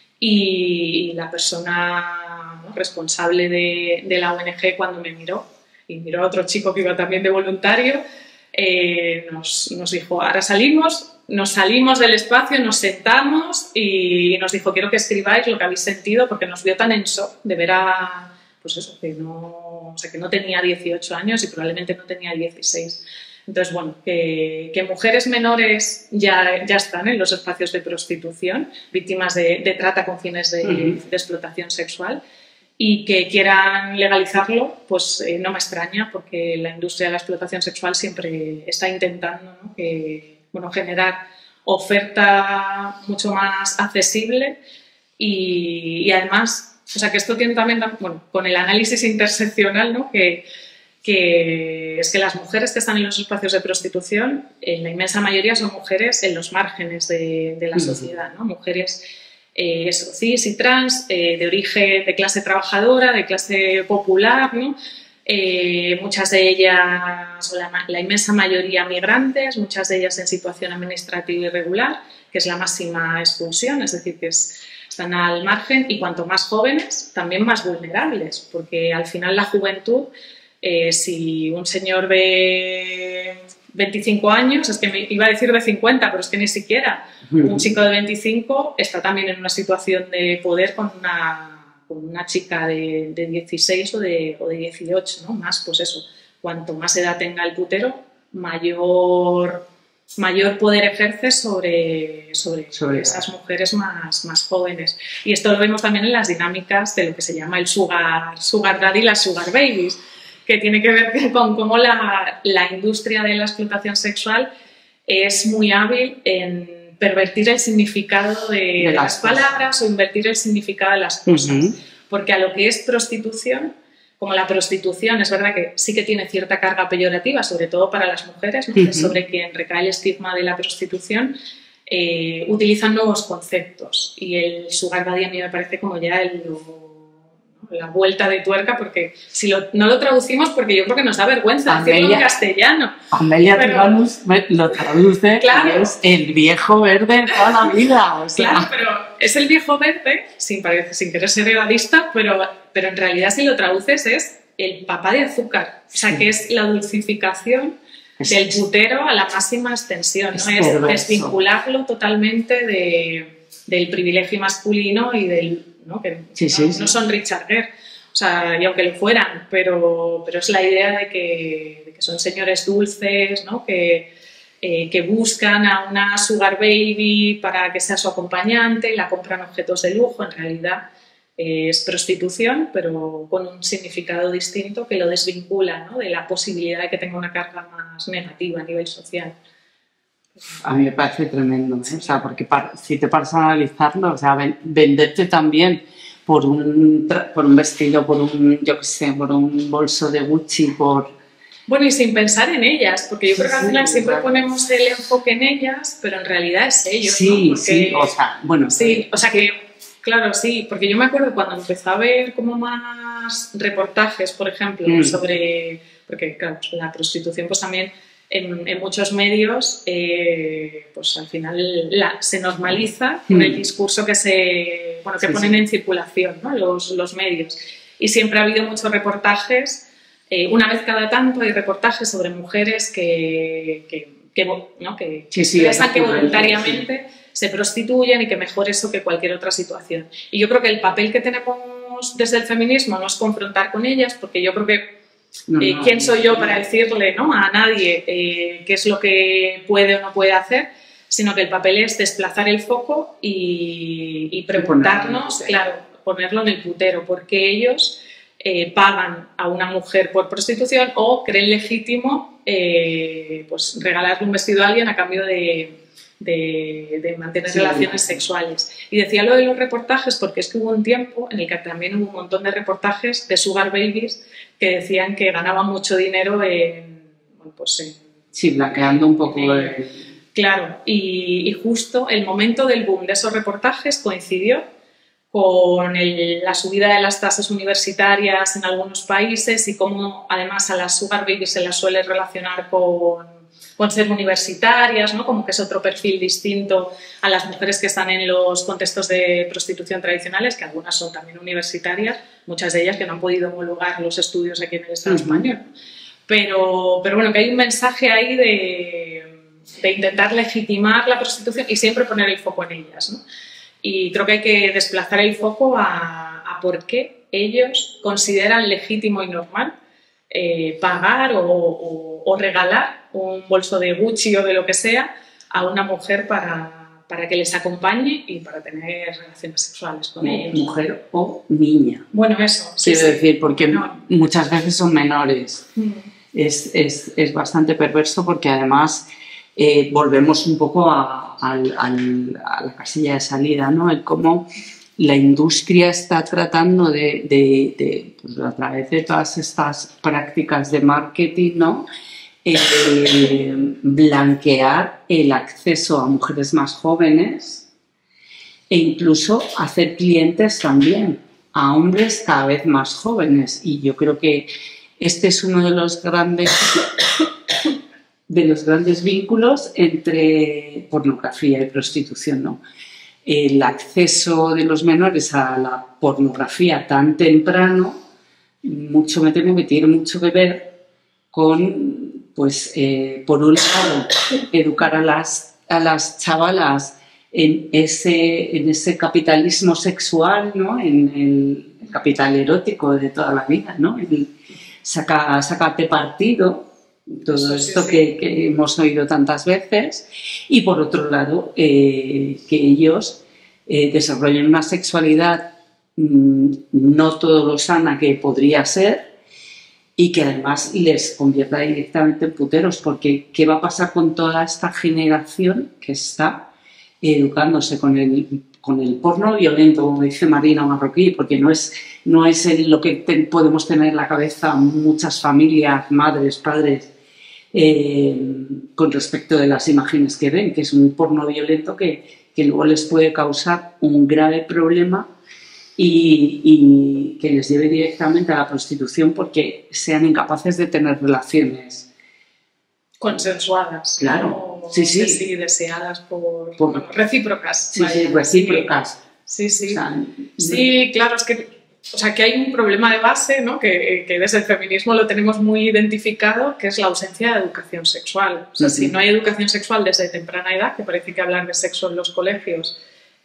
y la persona, ¿no? responsable de, de la O N G cuando me miró y miró a otro chico que iba también de voluntario, eh, nos, nos dijo, ahora salimos, nos salimos del espacio, nos sentamos y nos dijo, quiero que escribáis lo que habéis sentido, porque nos vio tan en shock de ver a, pues eso, que no, o sea, que no tenía dieciocho años y probablemente no tenía dieciséis. Entonces, bueno, que, que mujeres menores ya, ya están en los espacios de prostitución, víctimas de, de trata con fines de, uh-huh. de explotación sexual, y que quieran legalizarlo, pues eh, no me extraña, porque la industria de la explotación sexual siempre está intentando, ¿no? que, bueno, generar oferta mucho más accesible y, y además, o sea, que esto tiene también, bueno, con el análisis interseccional, ¿no? que, que es que las mujeres que están en los espacios de prostitución, en la inmensa mayoría son mujeres en los márgenes de, de la sociedad, ¿no? Mujeres eh, eso, cis y trans, eh, de origen, de clase trabajadora, de clase popular, ¿no? Eh, muchas de ellas, la, la inmensa mayoría migrantes, muchas de ellas en situación administrativa irregular, que es la máxima expulsión, es decir, que es, están al margen, y cuanto más jóvenes, también más vulnerables, porque al final la juventud, eh, si un señor de veinticinco años, es que me iba a decir de cincuenta, pero es que ni siquiera, uh-huh. un chico de veinticinco está también en una situación de poder con una... con una chica de, de dieciséis o de, o de dieciocho, ¿no? Más, pues eso, cuanto más edad tenga el putero, mayor, mayor poder ejerce sobre, sobre, sobre esas mujeres más, más jóvenes. Y esto lo vemos también en las dinámicas de lo que se llama el sugar, sugar daddy y las sugar babies, que tiene que ver con cómo la, la industria de la explotación sexual es muy hábil en pervertir el significado de, de las, las palabras o invertir el significado de las cosas. Uh-huh. Porque a lo que es prostitución como la prostitución, es verdad que sí que tiene cierta carga peyorativa, sobre todo para las mujeres, ¿no? Uh-huh. Sobre quien recae el estigma de la prostitución, eh, utilizan nuevos conceptos. Y el sugar daddy a mí me parece como ya el, la vuelta de tuerca, porque si lo, no lo traducimos, porque yo creo que nos da vergüenza Amelia, decirlo en castellano. Amelia Tiganus lo traduce, claro, es el viejo verde de toda la vida. O sea. Claro, pero es el viejo verde, sin, sin querer ser realista, pero, pero en realidad si lo traduces es el papá de azúcar. O sea, sí, que es la dulcificación es, del putero a la máxima extensión, ¿no? Es, es desvincularlo totalmente de, del privilegio masculino y del... ¿no? Que sí, no, sí, sí. no son Richard Gere, o sea, y aunque lo fueran, pero, pero es la idea de que, de que son señores dulces, ¿no? que, eh, que buscan a una sugar baby para que sea su acompañante y la compran objetos de lujo. En realidad eh, es prostitución, pero con un significado distinto que lo desvincula, ¿no? De la posibilidad de que tenga una carga más negativa a nivel social. A mí me parece tremendo, ¿eh? O sea, porque para, si te paras a analizarlo, o sea, ven, venderte también por un, por un vestido, por un, yo qué sé, por un bolso de Gucci, por... Bueno, y sin pensar en ellas, porque yo creo que al final sí, siempre claro. ponemos el enfoque en ellas, pero en realidad es ellos, sí, ¿no? Porque, sí, o sea, bueno... Sí, o sea que, claro, sí, porque yo me acuerdo cuando empecé a ver como más reportajes, por ejemplo, mm. sobre... Porque, claro, la prostitución pues también... En, en muchos medios, eh, pues al final la, se normaliza con el discurso que se bueno, que sí, ponen sí. en circulación, ¿no? los, los medios. Y siempre ha habido muchos reportajes, eh, una vez cada tanto hay reportajes sobre mujeres que, que, que, ¿no? que, sí, sí, expresan que voluntariamente sí. se prostituyen y que mejor eso que cualquier otra situación. Y yo creo que el papel que tenemos desde el feminismo no es confrontar con ellas, porque yo creo que No, no, eh, ¿quién soy yo para decirle, ¿no? a nadie eh, qué es lo que puede o no puede hacer? Sino que el papel es desplazar el foco y, y preguntarnos, claro, ponerlo en el putero, ¿por qué ellos eh, pagan a una mujer por prostitución o creen legítimo eh, pues, regalarle un vestido a alguien a cambio de, de, de mantener sí, relaciones sí. sexuales? Y decía lo de los reportajes porque es que hubo un tiempo en el que también hubo un montón de reportajes de sugar babies que decían que ganaban mucho dinero en... Bueno, pues en sí, blanqueando un poco en, el... Claro, y, y justo el momento del boom de esos reportajes coincidió con el, la subida de las tasas universitarias en algunos países y cómo además a las sugar babies se las suele relacionar con, con ser universitarias, ¿no? Como que es otro perfil distinto a las mujeres que están en los contextos de prostitución tradicionales, que algunas son también universitarias, muchas de ellas que no han podido homologar los estudios aquí en el Estado uh-huh. español. Pero, pero bueno, que hay un mensaje ahí de, de intentar legitimar la prostitución y siempre poner el foco en ellas, ¿no? Y creo que hay que desplazar el foco a, a por qué ellos consideran legítimo y normal eh, pagar o, o, o regalar un bolso de Gucci o de lo que sea a una mujer para, para que les acompañe y para tener relaciones sexuales con ellos. Mujer o niña. Bueno, eso. Sí, Quiero sí. decir, porque no. muchas veces son menores. Mm. Es, es, es bastante perverso porque además eh, volvemos un poco a, a, a, a la casilla de salida, ¿no? El cómo la industria está tratando de, de, de pues, a través de todas estas prácticas de marketing, ¿no? Eh, blanquear el acceso a mujeres más jóvenes e incluso hacer clientes también a hombres cada vez más jóvenes. Y yo creo que este es uno de los grandes, de los grandes vínculos entre pornografía y prostitución, ¿no? El acceso de los menores a la pornografía tan temprano, mucho me temo que tiene mucho que ver con, pues, eh, por un lado, educar a las, a las chavalas en ese, en ese capitalismo sexual, ¿no? En el, el capital erótico de toda la vida, ¿no? El, saca, sácate partido, todo sí, esto sí, sí. Que, que hemos oído tantas veces, y por otro lado, eh, que ellos eh, desarrollen una sexualidad mmm, no todo lo sana que podría ser y que además les convierta directamente en puteros, porque ¿qué va a pasar con toda esta generación que está educándose con el, con el porno violento, como dice Marina Marroquí, porque no es, no es el, lo que te, podemos tener en la cabeza muchas familias, madres, padres, eh, con respecto de las imágenes que ven, que es un porno violento que, que luego les puede causar un grave problema y, y que les lleve directamente a la prostitución porque sean incapaces de tener relaciones consensuadas. Claro, ¿no? sí, sí. sí, deseadas por, por bueno, recíprocas. Sí, sí, recíprocas. Sí, sí. O sea, sí, claro, es que, o sea, que hay un problema de base, ¿no? que, que desde el feminismo lo tenemos muy identificado, que es la ausencia de educación sexual. O sea, uh-huh. si no hay educación sexual desde temprana edad, que parece que hablar de sexo en los colegios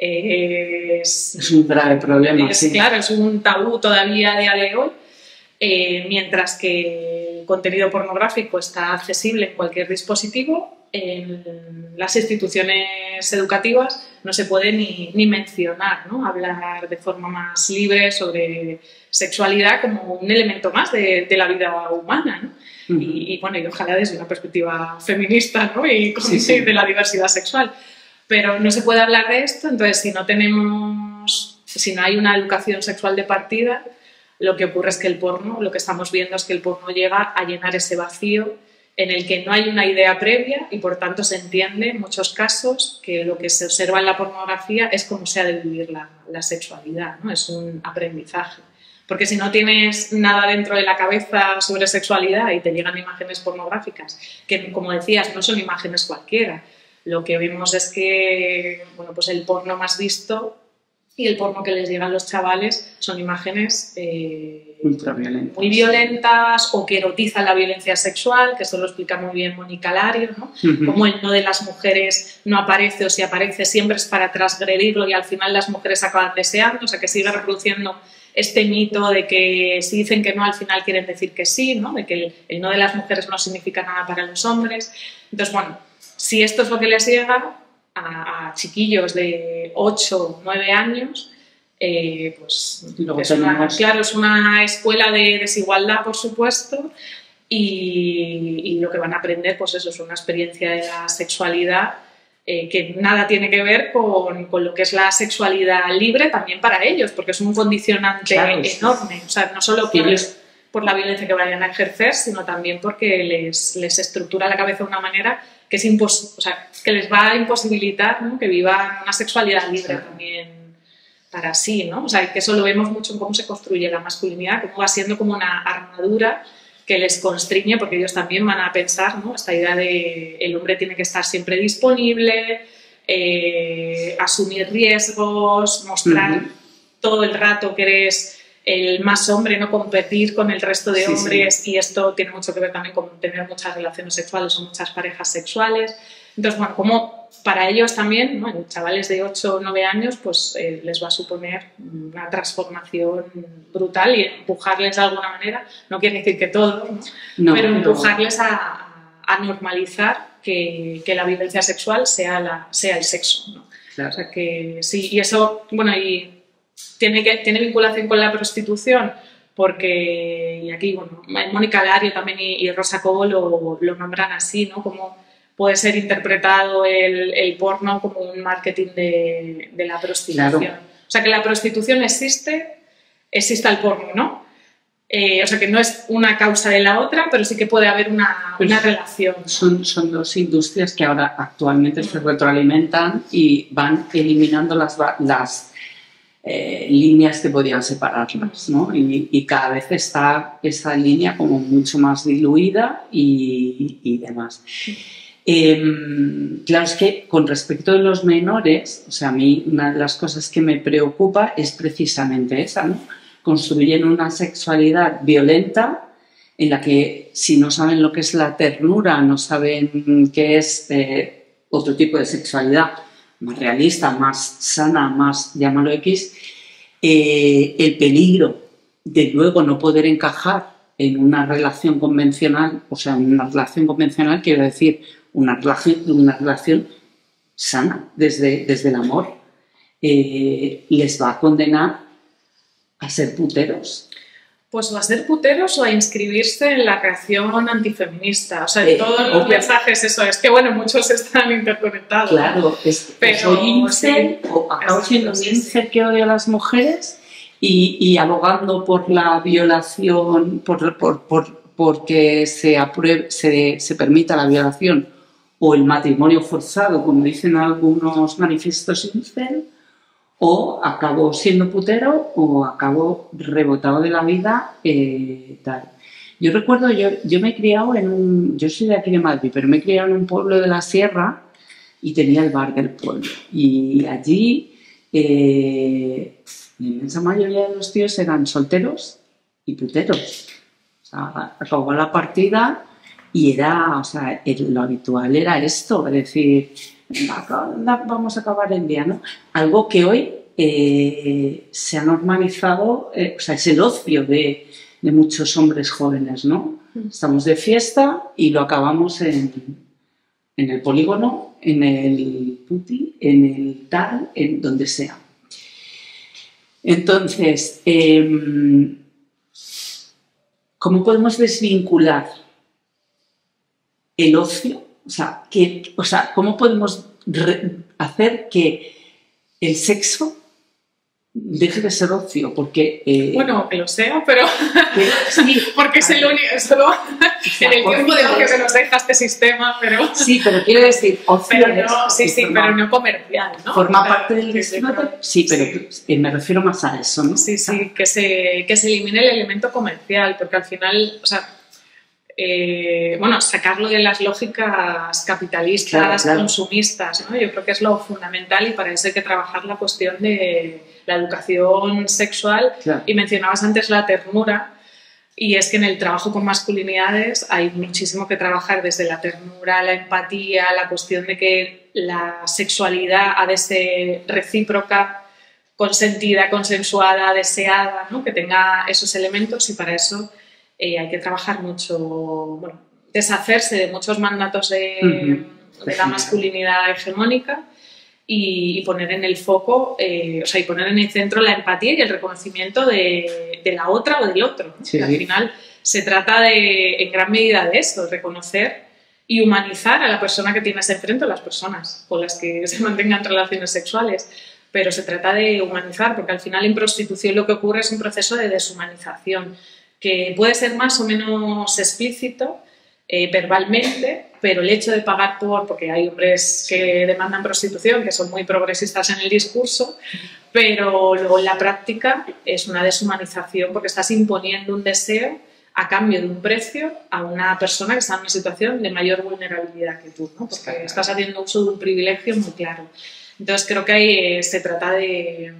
eh, es, es un grave problema. Es, sí. Claro, es un tabú todavía a día de hoy. Eh, mientras que el contenido pornográfico está accesible en cualquier dispositivo, en las instituciones educativas no se puede ni, ni mencionar, ¿no? Hablar de forma más libre sobre sexualidad como un elemento más de, de la vida humana, ¿no? Uh-huh. y, y, bueno, y ojalá desde una perspectiva feminista, ¿no? y con, sí, sí. de la diversidad sexual. Pero no se puede hablar de esto, entonces si no tenemos, si no hay una educación sexual de partida, lo que ocurre es que el porno, lo que estamos viendo es que el porno llega a llenar ese vacío en el que no hay una idea previa y por tanto se entiende en muchos casos que lo que se observa en la pornografía es cómo se ha de vivir la, la sexualidad, ¿no? Es un aprendizaje. Porque si no tienes nada dentro de la cabeza sobre sexualidad y te llegan imágenes pornográficas, que como decías no son imágenes cualquiera, lo que vemos es que bueno, pues el porno más visto y el porno que les llega a los chavales son imágenes eh, muy violentas o que erotizan la violencia sexual, que eso lo explica muy bien Mónica Lario, ¿no? Uh-huh. Como el no de las mujeres no aparece o si aparece siempre es para transgredirlo y al final las mujeres acaban deseando, o sea que sigue reproduciendo este mito de que si dicen que no al final quieren decir que sí, ¿no? De que el, el no de las mujeres no significa nada para los hombres. Entonces, bueno, si esto es lo que les llega a, a chiquillos de ocho, nueve años, eh, pues es una, claro, es una escuela de desigualdad, por supuesto, y, y lo que van a aprender pues eso es una experiencia de la sexualidad eh, que nada tiene que ver con, con lo que es la sexualidad libre también para ellos, porque es un condicionante claro, enorme, sí. O sea, no solo por, ellos, por la violencia que vayan a ejercer, sino también porque les, les estructura la cabeza de una manera que, es impos- o sea, que les va a imposibilitar, ¿no? Que vivan una sexualidad libre sí. también para sí, ¿no? O sea, que eso lo vemos mucho en cómo se construye la masculinidad, cómo va siendo como una armadura que les constriñe, porque ellos también van a pensar, ¿no? Esta idea de el hombre tiene que estar siempre disponible, eh, asumir riesgos, mostrar uh-huh. todo el rato que eres el más hombre, no competir con el resto de sí, hombres sí. Y esto tiene mucho que ver también con tener muchas relaciones sexuales o muchas parejas sexuales. Entonces, bueno, como para ellos también, ¿no? En chavales de ocho o nueve años, pues eh, les va a suponer una transformación brutal y empujarles de alguna manera, no quiere decir que todo, ¿no? No, pero empujarles no. a, a normalizar que, que la violencia sexual sea, la, sea el sexo, ¿no? Claro. O sea que sí, y eso, bueno, y tiene, que, tiene vinculación con la prostitución, porque, y aquí, bueno, Mónica Lario también y, y Rosa Cobo lo, lo nombran así, ¿no? Como puede ser interpretado el, el porno como un marketing de, de la prostitución. Claro. O sea, que la prostitución existe, existe el porno, ¿no? Eh, o sea, que no es una causa de la otra, pero sí que puede haber una, pues una relación, ¿no? Son, son dos industrias que ahora actualmente se retroalimentan y van eliminando las, las eh, líneas que podían separarlas, ¿no? Y, y cada vez está esa línea como mucho más diluida y, y demás. Eh, claro, es que con respecto de los menores, o sea, a mí una de las cosas que me preocupa es precisamente esa, ¿no? Construyen una sexualidad violenta en la que si no saben lo que es la ternura, no saben qué es eh, otro tipo de sexualidad más realista, más sana, más, llámalo X, eh, el peligro de luego no poder encajar en una relación convencional, o sea, en una relación convencional quiero decir una relación, una relación sana desde, desde el amor, eh, les va a condenar a ser puteros. Pues o a ser puteros o a inscribirse en la reacción antifeminista. O sea, Eh, todos los obvio. mensajes, eso es que, bueno, muchos están interconectados. Claro, es, Pero, soy incel, sí, o acabo exacto, siendo un sí, incel sí. que odia a las mujeres y, y abogando por la violación, por, por, por, porque se, apruebe, se, se permita la violación o el matrimonio forzado, como dicen algunos manifiestos incel, o acabo siendo putero o acabo rebotado de la vida, eh, tal. Yo recuerdo, yo, yo me he criado en un... Yo soy de aquí de Madrid, pero me he criado en un pueblo de la sierra y tenía el bar del pueblo. Y allí eh, la inmensa mayoría de los tíos eran solteros y puteros. O sea, acababa la partida y era, o sea, el- lo habitual era esto, es decir, "Venga, vamos a acabar el día", ¿no? Algo que hoy eh, se ha normalizado, eh, o sea, es el ocio de, de muchos hombres jóvenes, ¿no? Estamos de fiesta y lo acabamos en, en el polígono, en el puti, en el tal, en donde sea. Entonces, eh, ¿cómo podemos desvincular el ocio? O sea, que, o sea ¿cómo podemos re- hacer que el sexo deje de ser ocio? Porque... eh, Bueno, que lo sea, pero que- sí, porque es el único, solo en el por tiempo de fin, ocio que nos deja este sistema, pero, sí, pero quiero decir, ocio pero es- no, sí, sí, forma- pero no comercial, ¿no? forma O sea, parte del que se- disfrute, sí, pero eh, me refiero más a eso, ¿no? Sí, sí, que se, que se elimine el elemento comercial, porque al final, o sea, eh, bueno, sacarlo de las lógicas capitalistas, Claro, claro. consumistas, ¿no? Yo creo que es lo fundamental y para eso hay que trabajar la cuestión de la educación sexual. Claro. Y mencionabas antes la ternura, y es que en el trabajo con masculinidades hay muchísimo que trabajar desde la ternura, la empatía, la cuestión de que la sexualidad ha de ser recíproca, consentida, consensuada, deseada, ¿no? Que tenga esos elementos y para eso eh, hay que trabajar mucho, bueno, deshacerse de muchos mandatos de, Ujú. de la masculinidad hegemónica y, y poner en el foco, eh, o sea, y poner en el centro la empatía y el reconocimiento de, de la otra o del otro, ¿no? Sí, Que sí. al final se trata de, en gran medida de esto, reconocer y humanizar a la persona que tienes enfrente o las personas con las que se mantengan relaciones sexuales. Pero se trata de humanizar, porque al final en prostitución lo que ocurre es un proceso de deshumanización, que puede ser más o menos explícito eh, verbalmente, pero el hecho de pagar por, porque hay hombres que demandan prostitución, que son muy progresistas en el discurso, pero luego en la práctica es una deshumanización porque estás imponiendo un deseo a cambio de un precio a una persona que está en una situación de mayor vulnerabilidad que tú, ¿no? Porque estás haciendo uso de un privilegio muy claro. Entonces creo que ahí eh, se trata de,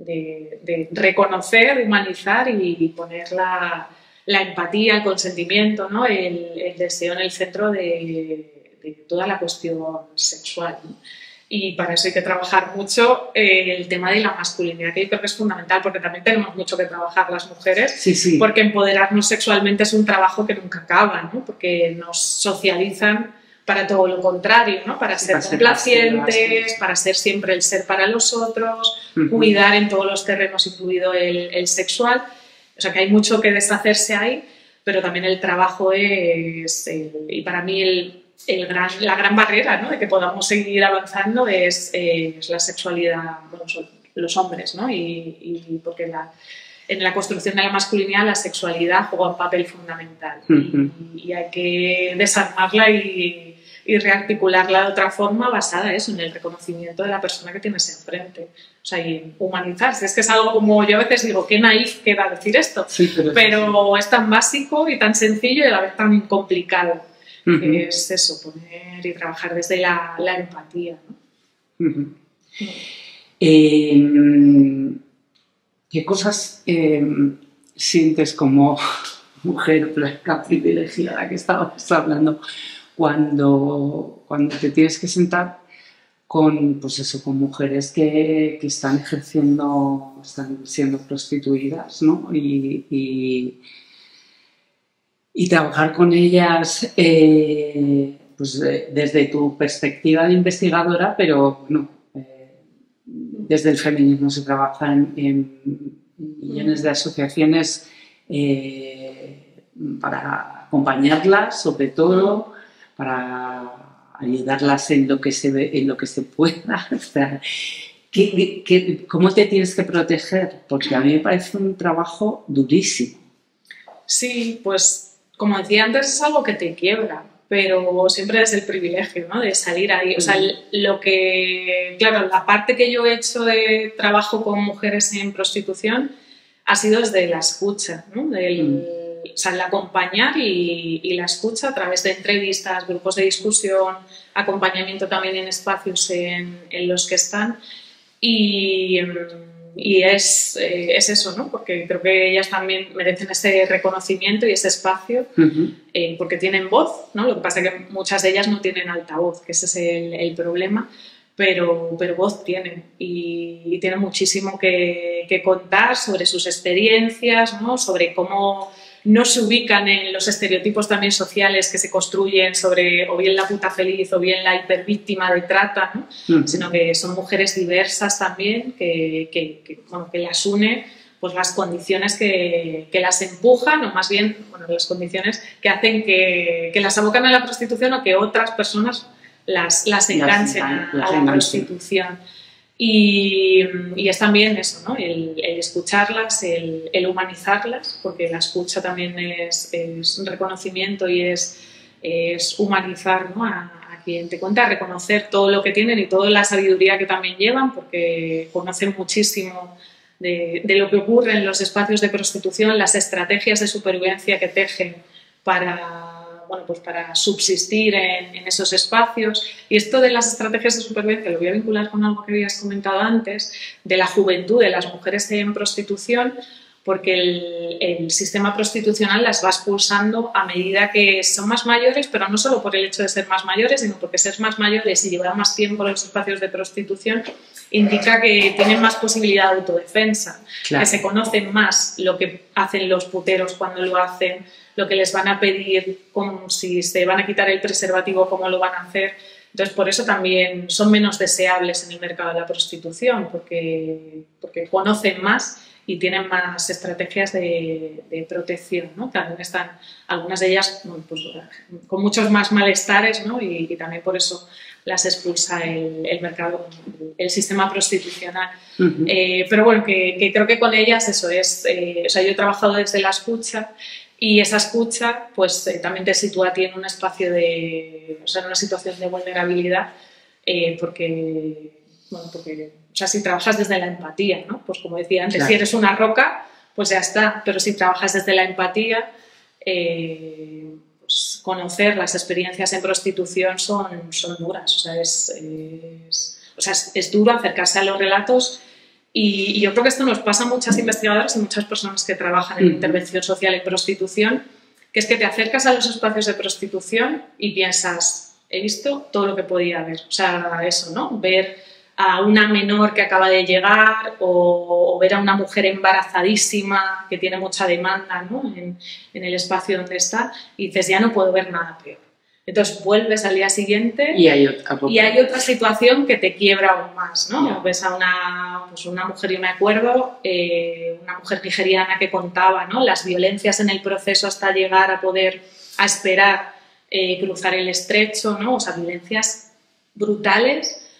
de, de reconocer, humanizar y, y poner la, la empatía, el consentimiento, ¿no? el, el deseo en el centro de, de toda la cuestión sexual, ¿no? Y para eso hay que trabajar mucho eh, el tema de la masculinidad, que yo creo que es fundamental, porque también tenemos mucho que trabajar las mujeres, Sí, sí. porque empoderarnos sexualmente es un trabajo que nunca acaba, ¿no? Porque nos socializan para todo lo contrario, ¿no? Para ser Para ser complacientes, pasivas. para ser siempre el ser para los otros, Ujú. cuidar en todos los terrenos, incluido el, el sexual. O sea que hay mucho que deshacerse ahí, pero también el trabajo es, el, y para mí el, el gran, la gran barrera, ¿no? De que podamos seguir avanzando es, eh, es la sexualidad, bueno, son los hombres, ¿no? Y, y porque la, en la construcción de la masculinidad la sexualidad juega un papel fundamental. Ujú. y, y hay que desarmarla y, y rearticularla de otra forma basada eso, en el reconocimiento de la persona que tienes enfrente. O sea, y en humanizarse. Es que es algo como yo a veces digo, qué naif queda decir esto, Sí, pero, pero es tan básico y tan sencillo y a la vez tan complicado. Ujú. Que es eso, poner y trabajar desde la, la empatía, ¿no? Ujú. Eh, ¿Qué cosas eh, sientes como mujer blanca privilegiada que estábamos hablando cuando, cuando te tienes que sentar con, pues eso, con mujeres que, que están ejerciendo, están siendo prostituidas, ¿no? Y, y, y trabajar con ellas eh, pues, eh, desde tu perspectiva de investigadora, pero bueno, eh, desde el feminismo se trabaja en, en millones de asociaciones eh, para acompañarlas, sobre todo, para ayudarlas en lo que se, ve, en lo que se pueda. O sea, ¿qué, qué, ¿cómo te tienes que proteger? Porque a mí me parece un trabajo durísimo. Sí, pues como decía antes, es algo que te quiebra, pero siempre es el privilegio, ¿no? De salir ahí. O sea, lo que, claro, la parte que yo he hecho de trabajo con mujeres en prostitución ha sido desde la escucha, ¿no? Del, mm. O sea, el acompañar y, y la escucha a través de entrevistas, grupos de discusión, acompañamiento también en espacios en, en los que están. Y, y es, eh, es eso, ¿no? Porque creo que ellas también merecen ese reconocimiento y ese espacio, uh-huh. eh, porque tienen voz, ¿no? Lo que pasa es que muchas de ellas no tienen altavoz, que ese es el, el problema, pero, pero voz tienen y, y tienen muchísimo que, que contar sobre sus experiencias, ¿no? Sobre cómo no se ubican en los estereotipos también sociales que se construyen sobre o bien la puta feliz o bien la hipervíctima de trata, ¿no? Uh-huh. Sino que son mujeres diversas también, que, que, que, bueno, que las une pues, las condiciones que, que las empujan, o más bien bueno, las condiciones que hacen que, que las abocan a la prostitución o que otras personas las, las enganchen las, las, a, a la prostitución. Y, y es también eso, ¿no? el, el escucharlas, el, el humanizarlas, porque la escucha también es, es un reconocimiento y es, es humanizar, ¿no? a, a quien te cuenta, reconocer todo lo que tienen y toda la sabiduría que también llevan, porque conocen muchísimo de, de lo que ocurre en los espacios de prostitución, las estrategias de supervivencia que tejen para... Bueno, pues para subsistir en, en esos espacios. Y esto de las estrategias de supervivencia lo voy a vincular con algo que habías comentado antes, de la juventud de las mujeres en prostitución, porque el, el sistema prostitucional las va expulsando a medida que son más mayores, pero no solo por el hecho de ser más mayores, sino porque ser más mayores y llevar más tiempo en los espacios de prostitución indica que tienen más posibilidad de autodefensa, claro. Que se conocen más lo que hacen los puteros cuando lo hacen, lo que les van a pedir, como si se van a quitar el preservativo, cómo lo van a hacer. Entonces, por eso también son menos deseables en el mercado de la prostitución, porque, porque conocen más y tienen más estrategias de, de protección, ¿no? También están algunas de ellas bueno, pues, con muchos más malestares, ¿no? y, y también por eso las expulsa el, el mercado, el sistema prostitucional. Uh-huh. eh, pero bueno, que, que creo que con ellas eso es, eh, o sea, yo he trabajado desde la escucha. Y esa escucha pues, eh, también te sitúa a ti en un espacio de, o sea, en una situación de vulnerabilidad, eh, porque, bueno, porque, o sea, si trabajas desde la empatía, ¿no? Pues como decía antes, claro. Si eres una roca, pues ya está, pero si trabajas desde la empatía, eh, pues conocer las experiencias en prostitución son, son duras, o sea, es, es, o sea, es, es duro acercarse a los relatos. Y, y yo creo que esto nos pasa a muchas investigadoras y muchas personas que trabajan en mm. intervención social y prostitución, que es que te acercas a los espacios de prostitución y piensas, he visto todo lo que podía ver. O sea, eso, ¿no? Ver a una menor que acaba de llegar o, o ver a una mujer embarazadísima que tiene mucha demanda, ¿no? en, en el espacio donde está y dices, ya no puedo ver nada peor. Entonces vuelves al día siguiente y hay otra, y hay otra situación que te quiebra aún más, ¿no? Yeah. Ves a una, pues una mujer, yo me acuerdo, eh, una mujer nigeriana que contaba, ¿no? Las violencias en el proceso hasta llegar a poder, a esperar eh, cruzar el estrecho, ¿no? O sea, violencias brutales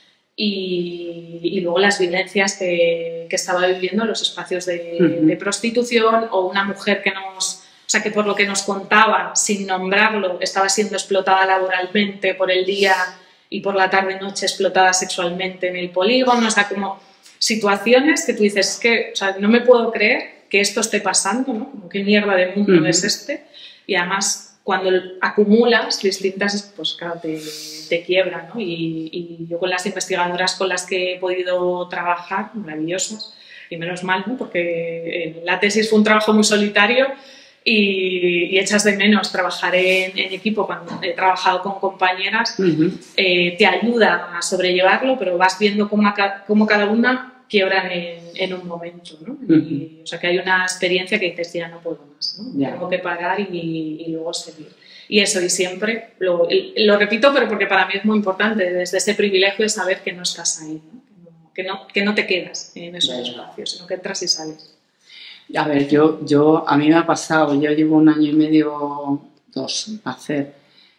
y, y luego las violencias que, que estaba viviendo en los espacios de, uh-huh. de prostitución o una mujer que nos... O sea, que por lo que nos contaba, sin nombrarlo, estaba siendo explotada laboralmente por el día y por la tarde-noche explotada sexualmente en el polígono. O sea, como situaciones que tú dices, que, o sea, no me puedo creer que esto esté pasando, ¿no? Como qué mierda de mundo uh-huh. es este. Y además, cuando acumulas distintas, pues claro, te, te quiebra, ¿no? Y, y yo con las investigadoras con las que he podido trabajar, maravillosas, y menos mal, ¿no? Porque la tesis fue un trabajo muy solitario. Y, y echas de menos trabajar en, en equipo cuando he trabajado con compañeras, uh-huh. eh, te ayuda a sobrellevarlo, pero vas viendo cómo, cómo cada una quiebran en, en un momento, ¿no? Uh-huh. Y, o sea que hay una experiencia que dices, ya no puedo más, ¿no? Yeah. Tengo que parar y, y luego seguir. Y eso, y siempre, lo, lo repito, pero porque para mí es muy importante, desde ese privilegio de saber que no estás ahí, ¿no? Que, no, que, no, que no te quedas en esos yeah. espacios, sino que entras y sales. A ver, yo, yo, a mí me ha pasado, yo llevo un año y medio, dos, a hacer,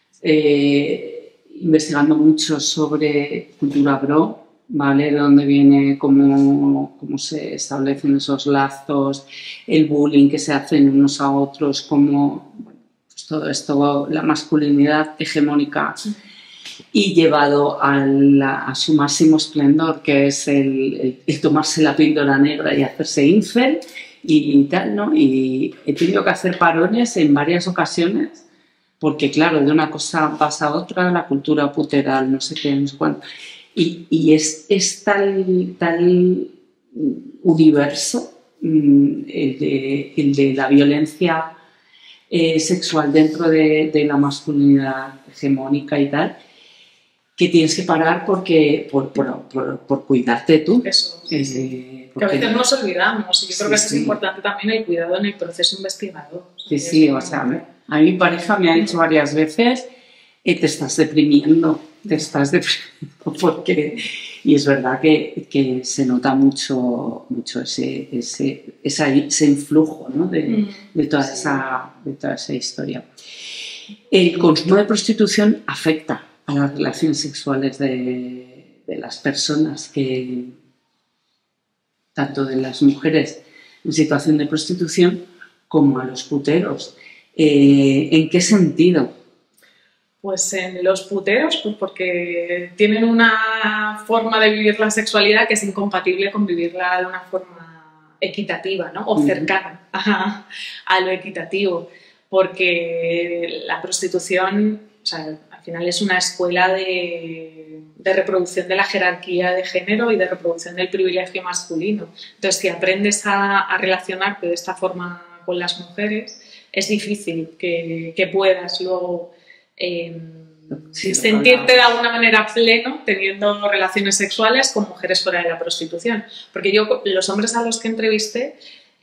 eh, investigando mucho sobre cultura bro, ¿vale? De dónde viene, cómo, cómo se establecen esos lazos, el bullying que se hacen unos a otros, cómo, bueno, pues todo esto, la masculinidad hegemónica y llevado a, la, a su máximo esplendor, que es el, el, el tomarse la píldora negra y hacerse incel y tal, ¿no? Y he tenido que hacer parones en varias ocasiones porque, claro, de una cosa pasa a otra, la cultura puteral, no sé qué, no sé cuánto. Y, y es, es tal, tal universo, el de, el de la violencia eh, sexual dentro de, de la masculinidad hegemónica y tal, que tienes que parar porque, por, por, por, por cuidarte tú. Eso. Eh, que a veces nos olvidamos y yo creo sí, que eso sí. es importante también el cuidado en el proceso investigador. Sí, sí, o sea, a mi pareja me ha dicho varias veces eh, te estás deprimiendo, te estás deprimiendo porque... Y es verdad que, que se nota mucho, mucho ese, ese, esa, ese influjo, ¿no? de, mm, de, toda sí. esa, de toda esa historia. El consumo de prostitución afecta a las relaciones sexuales de, de las personas, que tanto de las mujeres en situación de prostitución como a los puteros. Eh, ¿En qué sentido? Pues en los puteros, pues porque tienen una forma de vivir la sexualidad que es incompatible con vivirla de una forma equitativa, ¿no? O cercana a, a lo equitativo, porque la prostitución, o sea, al final es una escuela de, de reproducción de la jerarquía de género y de reproducción del privilegio masculino. Entonces, si aprendes a, a relacionarte de esta forma con las mujeres, es difícil que, que puedas luego... Eh, sí, sentirte de alguna manera pleno teniendo relaciones sexuales con mujeres fuera de la prostitución. Porque yo, los hombres a los que entrevisté,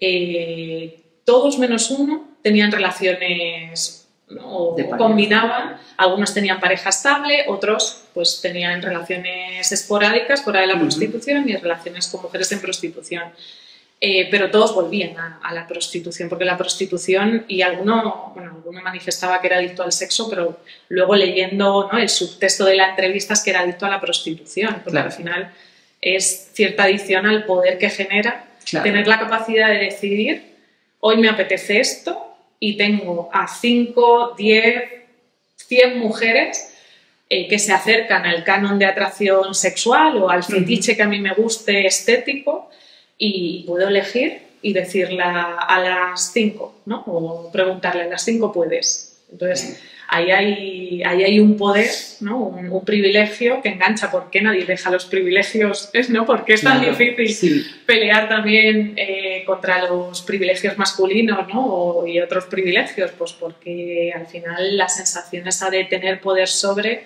eh, todos menos uno tenían relaciones, ¿no? O combinaban, algunos tenían pareja estable, otros pues tenían relaciones esporádicas fuera de la uh-huh. prostitución y relaciones con mujeres en prostitución. Eh, pero todos volvían a, a la prostitución, porque la prostitución, y alguno, bueno, alguno manifestaba que era adicto al sexo, pero luego leyendo, ¿no? El subtexto de la entrevista es que era adicto a la prostitución, porque claro. al final es cierta adicción al poder que genera, claro. tener la capacidad de decidir, hoy me apetece esto y tengo a cinco, diez, cien mujeres eh, que se acercan al canon de atracción sexual o al fetiche uh-huh. que a mí me guste estético, y puedo elegir y decirle a las cinco, ¿no? O preguntarle, a las cinco puedes. Entonces, ahí hay, ahí hay un poder, ¿no? Un, un privilegio que engancha. ¿Por qué nadie deja los privilegios? ¿No? ¿Por qué es tan claro, difícil sí. pelear también eh, contra los privilegios masculinos, ¿no? O, y otros privilegios? Pues porque al final la sensación esa de tener poder sobre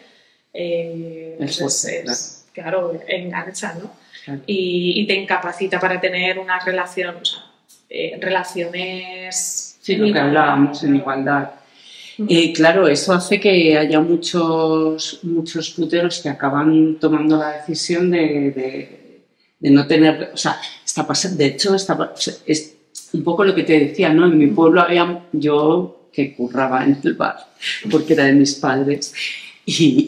eh, es, pues es, es, claro, engancha, ¿no? Y, y te incapacita para tener una relación, o sea, eh, relaciones... Sí, lo que hablábamos en igualdad. Uh-huh. Eh, claro, eso hace que haya muchos, muchos puteros que acaban tomando la decisión de, de, de no tener... O sea, está pasando, de hecho, está, es un poco lo que te decía, ¿no? En mi pueblo había yo que curraba en el bar, porque era de mis padres. Y,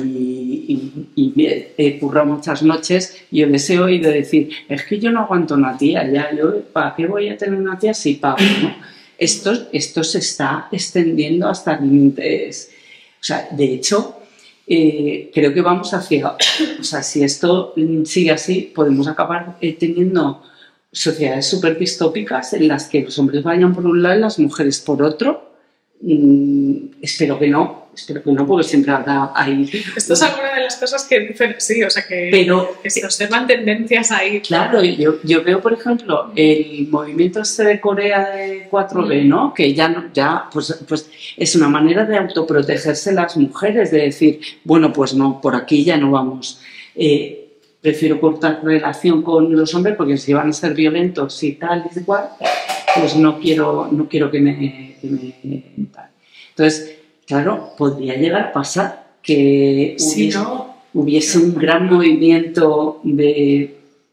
y, y, y he currado muchas noches y yo les he oído decir, es que yo no aguanto una tía, ya, yo, ¿para qué voy a tener una tía si pago? ¿No? Esto, esto se está extendiendo hasta límites, o sea, de hecho, eh, creo que vamos hacia, o sea, si esto sigue así, podemos acabar eh, teniendo sociedades súper distópicas en las que los hombres vayan por un lado y las mujeres por otro. Mm, espero que no, espero que no, porque siempre habrá ahí... Esto es alguna de las cosas que dicen, sí, o sea, que, pero, que se observan tendencias ahí. Claro, yo, yo veo, por ejemplo, el movimiento este de Corea de cuatro B, ¿no? Que ya, no, ya pues, pues es una manera de autoprotegerse las mujeres, de decir, bueno, pues no, por aquí ya no vamos. Eh, prefiero cortar relación con los hombres porque si van a ser violentos y tal y igual, pues no quiero, no quiero que me... Que me tal. Entonces, claro, podría llegar a pasar que si hubiese, no, hubiese un gran movimiento de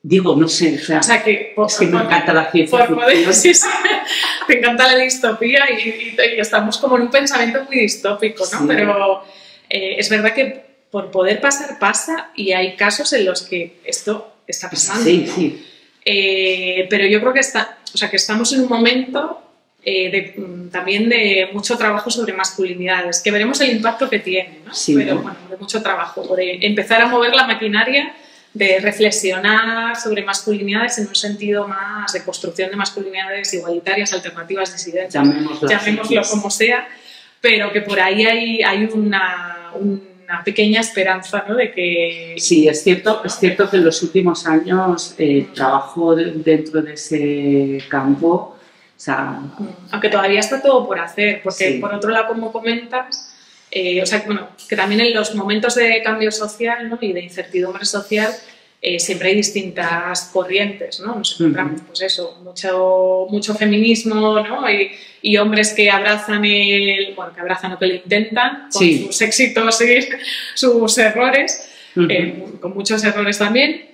digo, no sé, o sea, O sea que, por, es que me por, encanta la ciencia por ficción. poder, sí, sí, te encanta la distopía y, y, y estamos como en un pensamiento muy distópico, ¿no? Sí. Pero eh, es verdad que por poder pasar, pasa, y hay casos en los que esto está pasando. Sí, ¿no? sí. Eh, pero yo creo que, está, o sea, que estamos en un momento eh, de, también de mucho trabajo sobre masculinidades, que veremos el impacto que tiene, ¿no? Sí, pero ¿no? bueno, de mucho trabajo, de empezar a mover la maquinaria, de reflexionar sobre masculinidades en un sentido más de construcción de masculinidades igualitarias, alternativas, disidentes, Llamémoslo, llamémoslo así. como sea, pero que por ahí hay, hay una, una pequeña esperanza, ¿no? De que... Sí, es cierto, es cierto que en los últimos años el eh, trabajo de, dentro de ese campo, o sea... Aunque todavía está todo por hacer, porque sí. por otro lado, como comentas, eh, o sea, bueno, que también en los momentos de cambio social, ¿no? Y de incertidumbre social, eh, siempre hay distintas corrientes, ¿no? Nos encontramos, uh-huh. pues eso, mucho, mucho feminismo, ¿no? Y, y hombres que abrazan el, bueno, que abrazan o que lo intentan, con sí. sus éxitos y sus errores, uh-huh. eh, con muchos errores también,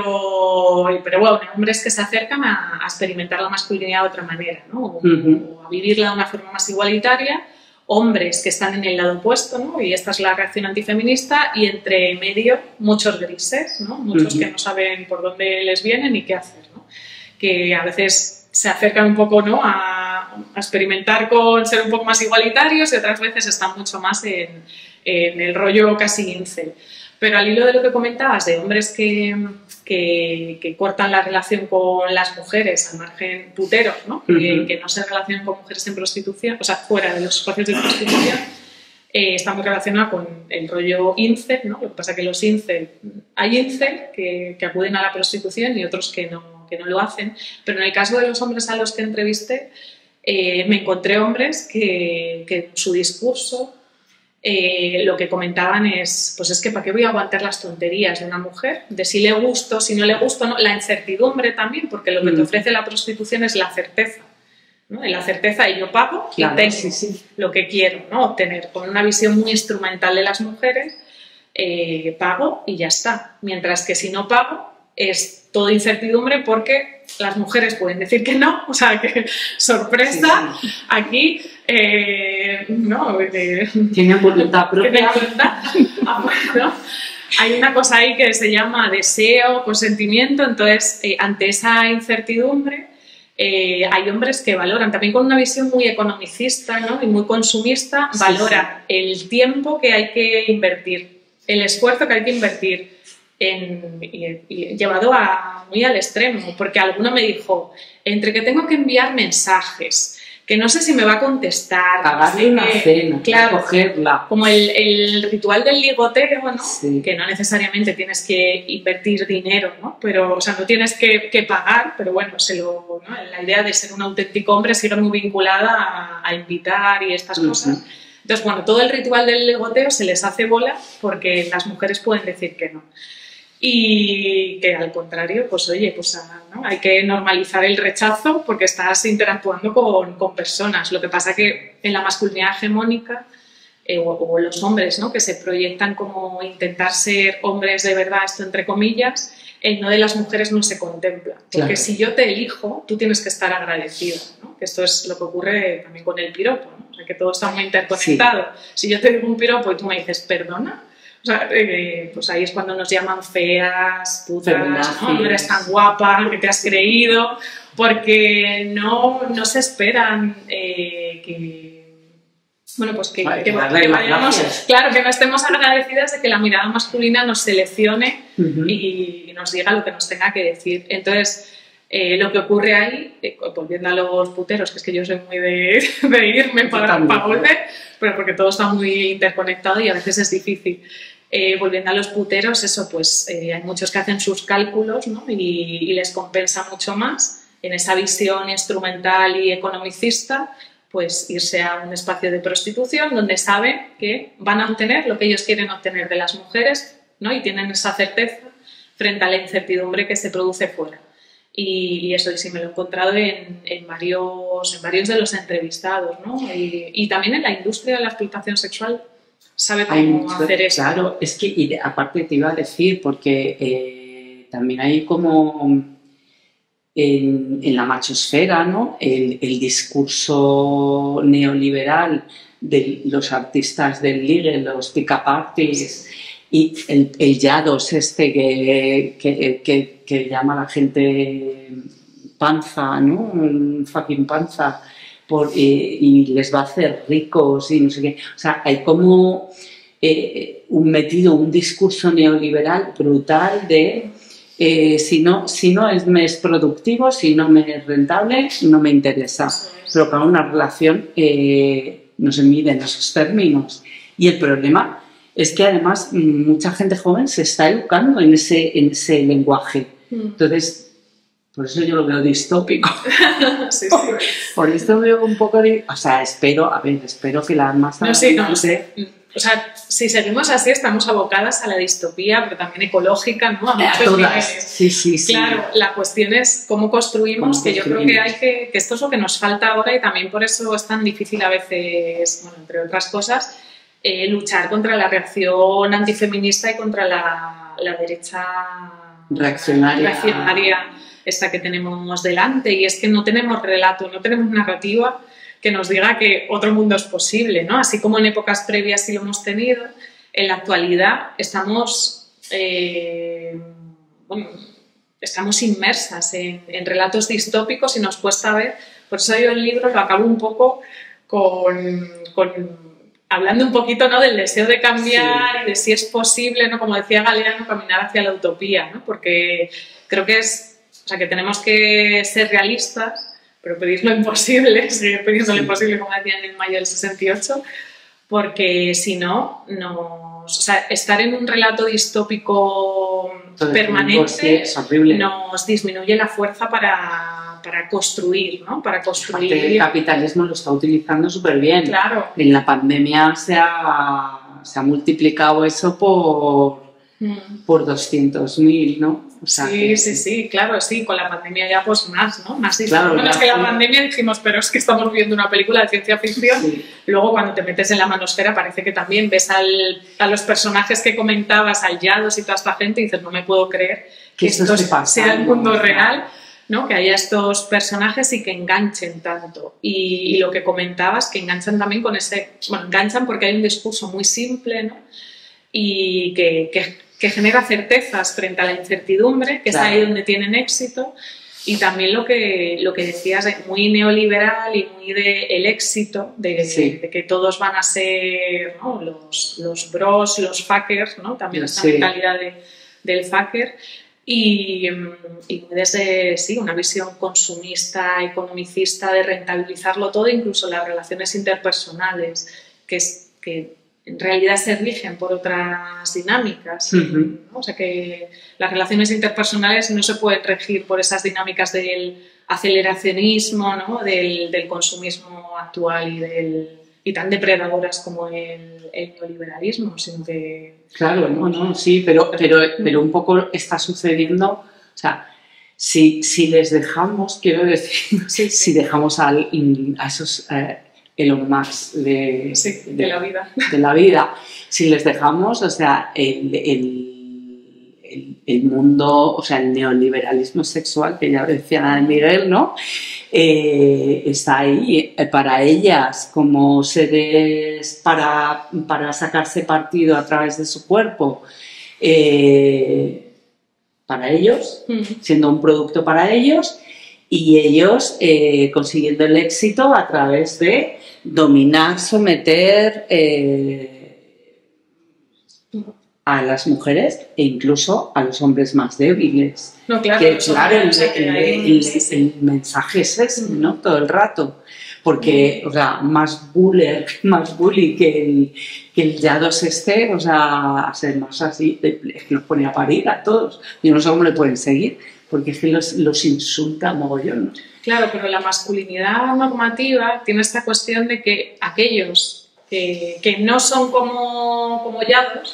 pero, pero bueno, hombres que se acercan a, a experimentar la masculinidad de otra manera, ¿no? O, uh-huh. o a vivirla de una forma más igualitaria, hombres que están en el lado opuesto, ¿no? Y esta es la reacción antifeminista, y entre medio muchos grises, ¿no? Muchos uh-huh. que no saben por dónde les vienen ni qué hacer, ¿no? Que a veces se acercan un poco, ¿no? a, a experimentar con ser un poco más igualitarios, y otras veces están mucho más en, en el rollo casi incel. Pero al hilo de lo que comentabas, de hombres que, que, que cortan la relación con las mujeres al margen puteros, ¿no? Uh-huh. que, que no se relacionan con mujeres en prostitución, o sea, fuera de los espacios de prostitución, eh, está muy relacionado con el rollo incel, ¿no? Lo que pasa es que los incel, hay incel que, que acuden a la prostitución y otros que no, que no lo hacen, pero en el caso de los hombres a los que entrevisté, eh, me encontré hombres que, que en su discurso Eh, lo que comentaban es, pues es que ¿para qué voy a aguantar las tonterías de una mujer? De si le gusto, si no le gusto, ¿no? La incertidumbre también, porque lo que te ofrece la prostitución es la certeza, ¿no? Y la certeza de yo pago y claro, tengo sí, sí. lo que quiero, ¿no? Obtener. Con una visión muy instrumental de las mujeres, eh, pago y ya está. Mientras que si no pago, es todo incertidumbre, porque las mujeres pueden decir que no, o sea, que sorpresa, sí, sí. aquí, eh, no, eh, tienen voluntad propia. Tienen voluntad. Ah, bueno, hay una cosa ahí que se llama deseo, consentimiento, entonces, eh, ante esa incertidumbre, eh, hay hombres que valoran, también con una visión muy economicista, ¿no? Y muy consumista, sí, valoran sí. el tiempo que hay que invertir, el esfuerzo que hay que invertir. En, y, y llevado a, muy al extremo, porque alguno me dijo, entre que tengo que enviar mensajes, que no sé si me va a contestar, pagarle una que, cena, claro, cogerla, como el, el ritual del ligoteo, ¿no? Sí. Que no necesariamente tienes que invertir dinero, ¿no? Pero, o sea, no tienes que, que pagar, pero bueno, se lo, ¿no? La idea de ser un auténtico hombre sigue muy vinculada a, a invitar y estas uh-huh. cosas. Entonces, bueno, todo el ritual del ligoteo se les hace bola porque las mujeres pueden decir que no. Y que al contrario, pues oye, pues ¿no? hay que normalizar el rechazo porque estás interactuando con, con personas. Lo que pasa que en la masculinidad hegemónica, eh, o, o los hombres, ¿no? que se proyectan como intentar ser hombres de verdad, esto entre comillas, el no de las mujeres no se contempla. Porque claro. si yo te elijo, tú tienes que estar agradecida, ¿no? Que esto es lo que ocurre también con el piropo, ¿no? O sea, que todo está muy interconectado. Sí. Si yo te digo un piropo y tú me dices, perdona, o sea, eh, pues ahí es cuando nos llaman feas, putas, ¿no? No eres tan guapa, que te has creído, porque no, no se esperan eh, que, bueno, pues que, vale, que, vale, que vayamos, claro, que no estemos agradecidas de que la mirada masculina nos seleccione uh-huh. y, y nos diga lo que nos tenga que decir. Entonces, eh, lo que ocurre ahí, eh, volviendo a los puteros, que es que yo soy muy de, de irme para, para volver, pero porque todo está muy interconectado y a veces es difícil. Eh, volviendo a los puteros, eso, pues eh, hay muchos que hacen sus cálculos, ¿no? y, y les compensa mucho más en esa visión instrumental y economicista, pues irse a un espacio de prostitución donde saben que van a obtener lo que ellos quieren obtener de las mujeres, ¿no? Y tienen esa certeza frente a la incertidumbre que se produce fuera. Y, y eso sí me lo he encontrado en, en, varios, en varios de los entrevistados, ¿no? Y, y también en la industria de la explotación sexual sabe cómo Hay mucho, hacer eso. Claro, es que y de, aparte te iba a decir, porque eh, también hay como en, en la machosfera, ¿no? El, el discurso neoliberal de los artistas del ligue, los pick-up artists, y el, el yados este que, que, que, que llama a la gente panza, ¿no? Un fucking panza, por, y, y les va a hacer ricos y no sé qué. O sea, hay como eh, un metido, un discurso neoliberal brutal de eh, si no, si no es, me es productivo, si no me es rentable, no me interesa. Pero para una relación eh, no se mide en esos términos. Y el problema es que además mucha gente joven se está educando en ese, en ese lenguaje. Entonces, por eso yo lo veo distópico. Sí, sí. Por, por esto veo un poco de... O sea, espero, a ver, espero que la masa... No, sí, no, sé. O sea, si seguimos así estamos abocadas a la distopía, pero también ecológica, ¿no? A muchos a todas. niveles. Sí, sí, sí. Claro, la cuestión es cómo construimos, ¿Cómo que yo creo construimos? que hay que... que esto es lo que nos falta ahora y también por eso es tan difícil a veces, bueno, entre otras cosas, eh, luchar contra la reacción antifeminista y contra la, la derecha Reaccionaria. reaccionaria esta que tenemos delante. Y es que no tenemos relato, no tenemos narrativa que nos diga que otro mundo es posible, ¿no? Así como en épocas previas sí lo hemos tenido, en la actualidad estamos, eh, bueno, estamos inmersas en, en relatos distópicos y nos cuesta ver. Por eso yo el libro lo acabo un poco con, con hablando un poquito, ¿no?, del deseo de cambiar, sí, y de si es posible, ¿no?, como decía Galeano, caminar hacia la utopía, ¿no? Porque creo que es, o sea, que tenemos que ser realistas, pero pedir lo imposible, seguir pidiendo lo imposible, como decían en mayo del sesenta y ocho, porque si no, nos, o sea, estar en un relato distópico todo permanente es nos disminuye la fuerza para, para construir, ¿no? Para construir. Aparte, el capitalismo lo está utilizando súper bien. Claro. En la pandemia se ha, se ha multiplicado eso por, mm. por doscientos mil, ¿no? O sea, sí, que, sí, sí, claro, sí, con la pandemia ya pues más, ¿no? Más claro, bueno, es que la pandemia dijimos, pero es que estamos viendo una película de ciencia ficción, sí. Luego cuando te metes en la manosfera parece que también ves al, a los personajes que comentabas, al Yados y toda esta gente y dices, no me puedo creer que esto sea el mundo real, ¿no? Que haya estos personajes y que enganchen tanto. Y, y lo que comentabas, que enganchan también con ese, bueno, enganchan porque hay un discurso muy simple, ¿no? Y que, que que genera certezas frente a la incertidumbre, que claro. Es ahí donde tienen éxito, y también lo que, lo que decías, muy neoliberal y muy de el éxito, de, sí. de que todos van a ser, ¿no?, los, los bros, los fuckers, ¿no? También esta sí. mentalidad de, del fucker, y, y desde sí, una visión consumista, economicista, de rentabilizarlo todo, incluso las relaciones interpersonales, que es que en realidad se rigen por otras dinámicas, uh-huh. ¿no? O sea que las relaciones interpersonales no se pueden regir por esas dinámicas del aceleracionismo, ¿no?, del, del consumismo actual y, del, y tan depredadoras como el, el neoliberalismo, sino que... Claro, no, no, sí, pero, pero, pero un poco está sucediendo, o sea, si, si les dejamos, quiero decir, sí, sí. si dejamos al, a esos... Eh, Elon Musk de, sí, de, de la vida. De la vida. Si les dejamos, o sea, el, el, el, el mundo, o sea, el neoliberalismo sexual, que ya decía Miguel, ¿no? Eh, está ahí para ellas como seres para, para sacarse partido a través de su cuerpo. Eh, para ellos, mm. siendo un producto para ellos, y ellos eh, consiguiendo el éxito a través de dominar, someter eh, a las mujeres e incluso a los hombres más débiles. No, claro, que, claro el, que el, hay... el, el, el mensaje es ese, ¿no? Todo el rato. Porque, o sea, más buller, más bully que el, que el Yados este, o sea, a ser más así, es que los pone a parir a todos. Yo no sé cómo le pueden seguir, porque es que los, los insulta mogollón. Claro, pero la masculinidad normativa tiene esta cuestión de que aquellos que, que no son como, como Yados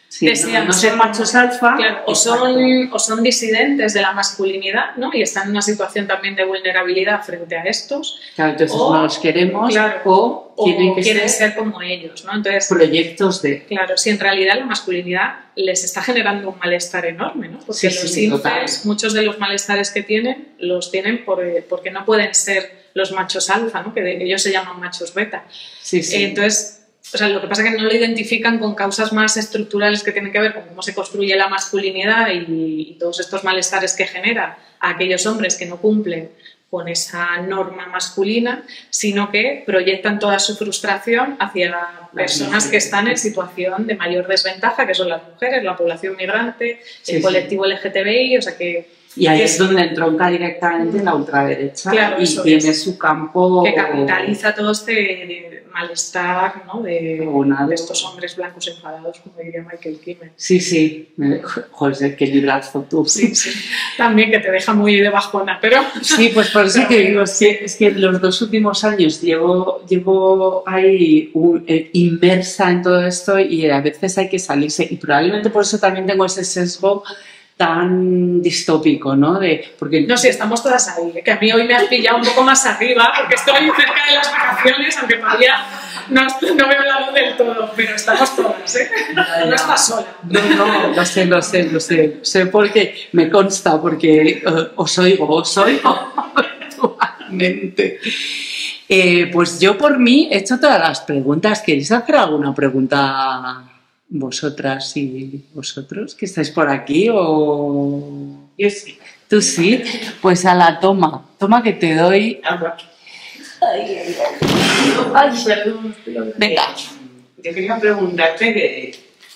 Sí, desean no, no ser machos alfa. Claro, o, son, o son disidentes de la masculinidad, ¿no? Y están en una situación también de vulnerabilidad frente a estos. Claro, entonces o, no los queremos, claro, o, o tienen que quieren ser, ser como ellos, ¿no? Entonces, proyectos de... claro, si en realidad la masculinidad les está generando un malestar enorme, ¿no? Porque sí, los sí, incels, muchos de los malestares que tienen, los tienen por, porque no pueden ser los machos alfa, ¿no? Que ellos se llaman machos beta. Sí, sí. Eh, entonces, o sea, lo que pasa es que no lo identifican con causas más estructurales que tienen que ver con cómo se construye la masculinidad y, y todos estos malestares que genera a aquellos hombres que no cumplen con esa norma masculina, sino que proyectan toda su frustración hacia personas que están en situación de mayor desventaja, que son las mujeres, la población migrante, sí, el colectivo sí. L G T B I, o sea que... Y ahí que es donde entronca directamente la ultraderecha, claro, y tiene es. su campo... Que capitaliza todo este malestar, ¿no? de, de estos hombres blancos enfadados, como diría Michael Kimmel. Sí, sí. Joder, qué librazo tú. Sí, sí. También que te deja muy de bajona, pero... Sí, pues por eso que digo, es que, es que los dos últimos años llevo, llevo ahí un, eh, inmersa en todo esto y a veces hay que salirse. Y probablemente por eso también tengo ese sesgo tan distópico, ¿no? De, porque... No, sí, estamos todas ahí. Que a mí hoy me has pillado un poco más arriba, porque estoy cerca de las vacaciones, aunque todavía no, no veo la luz del todo, pero estamos todas, ¿eh? Ya, ya. No estás sola. No, no, lo sé, lo sé, lo sé. Sé porque me consta, porque uh, os oigo, os oigo actualmente. Eh, pues yo por mí he hecho todas las preguntas. ¿Queréis hacer alguna pregunta vosotras y vosotros que estáis por aquí? O... Yo sí. ¿Tú sí? Pues a la toma. Toma que te doy... Ay, ay, ay. Ay, perdón. Venga. Yo quería preguntarte que,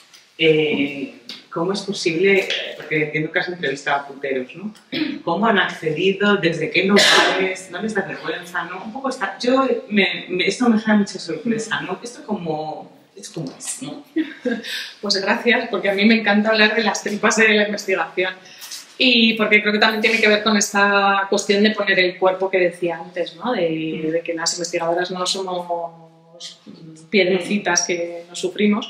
eh, cómo es posible, porque entiendo que has entrevistado a puteros, ¿no? ¿Cómo han accedido? ¿Desde qué lugares? ¿No les da vergüenza? ¿No? Un poco está... Yo, me, me, esto me genera mucha sorpresa, ¿no? Esto como... Es como es, ¿no? Pues gracias, porque a mí me encanta hablar de las tripas de la investigación. Y porque creo que también tiene que ver con esta cuestión de poner el cuerpo que decía antes, ¿no? De, de que las investigadoras no somos piedrecitas que nos sufrimos.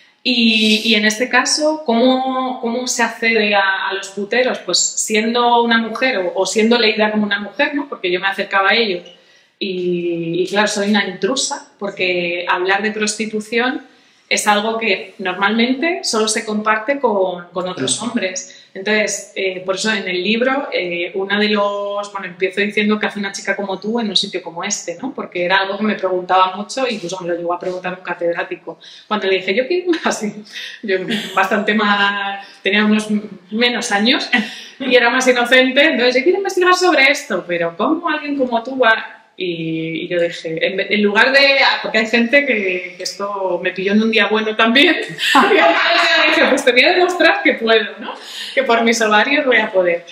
Y, y en este caso, ¿cómo, cómo se accede a, a los puteros? Pues siendo una mujer o, o siendo leída como una mujer, ¿no? Porque yo me acercaba a ellos y, y claro, soy una intrusa, porque hablar de prostitución es algo que normalmente solo se comparte con, con otros hombres. Entonces, eh, por eso en el libro, eh, una de los... Bueno, empiezo diciendo que hace una chica como tú en un sitio como este, ¿no? Porque era algo que me preguntaba mucho y incluso me lo llegó a preguntar un catedrático. Cuando le dije, yo quiero así, yo bastante más... Tenía unos menos años y era más inocente, entonces yo quiero investigar sobre esto, pero ¿cómo alguien como tú va...? Y, y yo dije, en, en lugar de... Porque hay gente que, que esto me pilló en un día bueno también. Y yo dije, pues te voy a demostrar que puedo, ¿no? Que por mis ovarios voy a poder.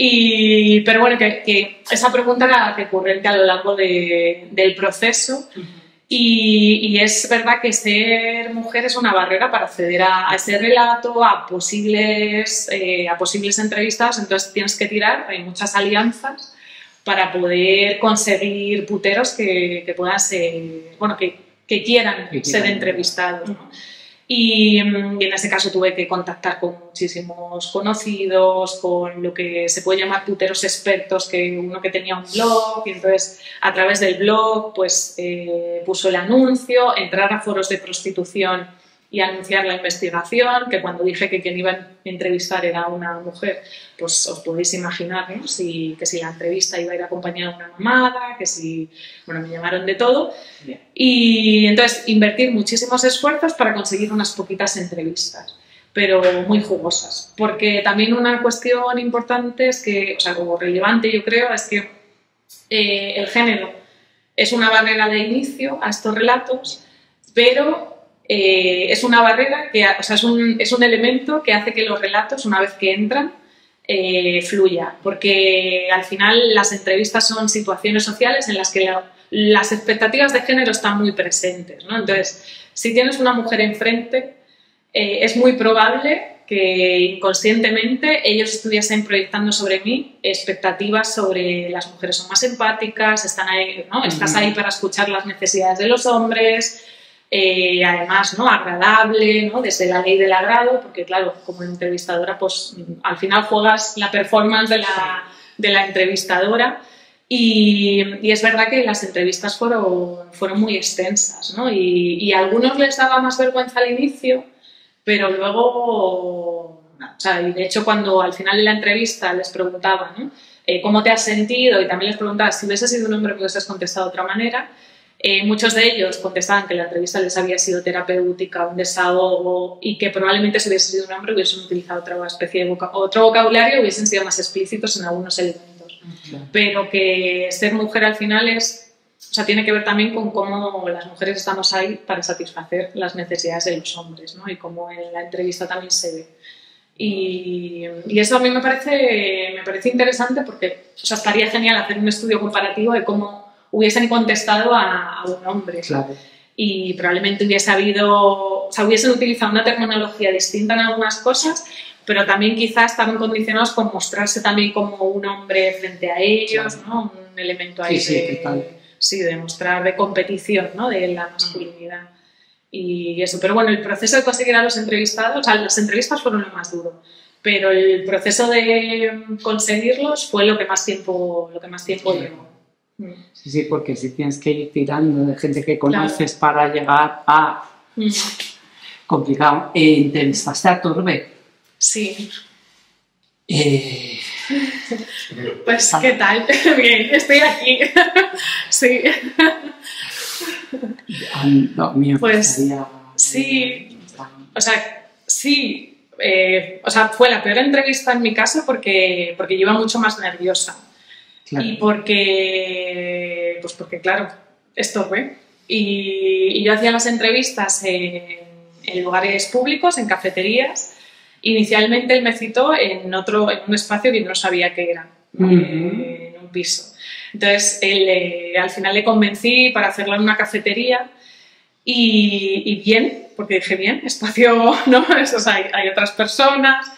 Y, pero bueno, que, que esa pregunta era recurrente a lo largo de, del proceso. Uh-huh. y, y es verdad que ser mujer es una barrera para acceder a, a ese relato, a posibles, eh, a posibles entrevistas. Entonces tienes que tirar, hay muchas alianzas para poder conseguir puteros que, que puedan ser, bueno, que, que quieran que ser entrevistados, ¿no? Y, y en ese caso tuve que contactar con muchísimos conocidos, con lo que se puede llamar puteros expertos, que uno que tenía un blog, y entonces a través del blog pues eh, puso el anuncio, entrar a foros de prostitución y anunciar la investigación, que cuando dije que quien iba a entrevistar era una mujer, pues os podéis imaginar, ¿no? Si, que si la entrevista iba a ir acompañada de una mamada, que si... Bueno, me llamaron de todo. Bien. Y entonces invertir muchísimos esfuerzos para conseguir unas poquitas entrevistas, pero muy jugosas. Porque también una cuestión importante es que, o sea, como relevante yo creo, es que eh, el género es una barrera de inicio a estos relatos, pero... Eh, es una barrera, que, o sea, es un, es un elemento que hace que los relatos, una vez que entran, eh, fluya. Porque al final las entrevistas son situaciones sociales en las que la, las expectativas de género están muy presentes, ¿no? Entonces, si tienes una mujer enfrente, eh, es muy probable que inconscientemente ellos estuviesen proyectando sobre mí expectativas sobre las mujeres son más empáticas, están ahí, ¿no? Estás ahí para escuchar las necesidades de los hombres. eh, además, ¿no? agradable, ¿no? desde la ley del agrado, porque claro, como entrevistadora, pues al final juegas la performance de la, de la entrevistadora. Y, y es verdad que las entrevistas fueron, fueron muy extensas, ¿no? Y, y a algunos les daba más vergüenza al inicio, pero luego, o sea, y de hecho cuando al final de la entrevista les preguntaba, ¿no? eh, cómo te has sentido, y también les preguntaba si hubiese sido un hombre que hubieses contestado de otra manera, eh, muchos de ellos contestaban que la entrevista les había sido terapéutica, un desahogo, y que probablemente si hubiese sido un hombre hubiesen utilizado otra especie de voca otro vocabulario, hubiesen sido más explícitos en algunos elementos. Claro. Pero que ser mujer al final es, o sea, tiene que ver también con cómo las mujeres estamos ahí para satisfacer las necesidades de los hombres, ¿no? Y cómo en la entrevista también se ve. Y, y eso a mí me parece, me parece interesante porque, o sea, estaría genial hacer un estudio comparativo de cómo hubiesen contestado a, a un hombre. Claro. Y probablemente hubiese habido, o sea, hubiesen utilizado una terminología distinta en algunas cosas, pero también quizás estaban condicionados con mostrarse también como un hombre frente a ellos, ¿no? Un elemento ahí sí, de, sí, sí, de mostrar de competición, ¿no? De la masculinidad y eso. Pero bueno, el proceso de conseguir a los entrevistados, o sea, las entrevistas fueron lo más duro, pero el proceso de conseguirlos fue lo que más tiempo, lo que más tiempo sí. llevó. Sí, sí, porque si tienes que ir tirando de gente que conoces claro. para llegar a... Mm. Complicado. Eh, ¿Entrevistaste a Torbe? Sí. Eh... Pues, ¿qué tal? Bien, estoy aquí. Sí. No, mío, pues, sí. O sea, sí. Eh, o sea, fue la peor entrevista en mi caso porque, porque yo iba mucho más nerviosa. Claro. Y porque, pues porque, claro, es Torbe. Y, y yo hacía las entrevistas en, en lugares públicos, en cafeterías. Inicialmente él me citó en, otro, en un espacio que yo no sabía qué era, ¿no? uh-huh. eh, en un piso. Entonces, él, eh, al final le convencí para hacerlo en una cafetería y, y bien, porque dije, bien, espacio, ¿no? Eso, o sea, hay, hay otras personas,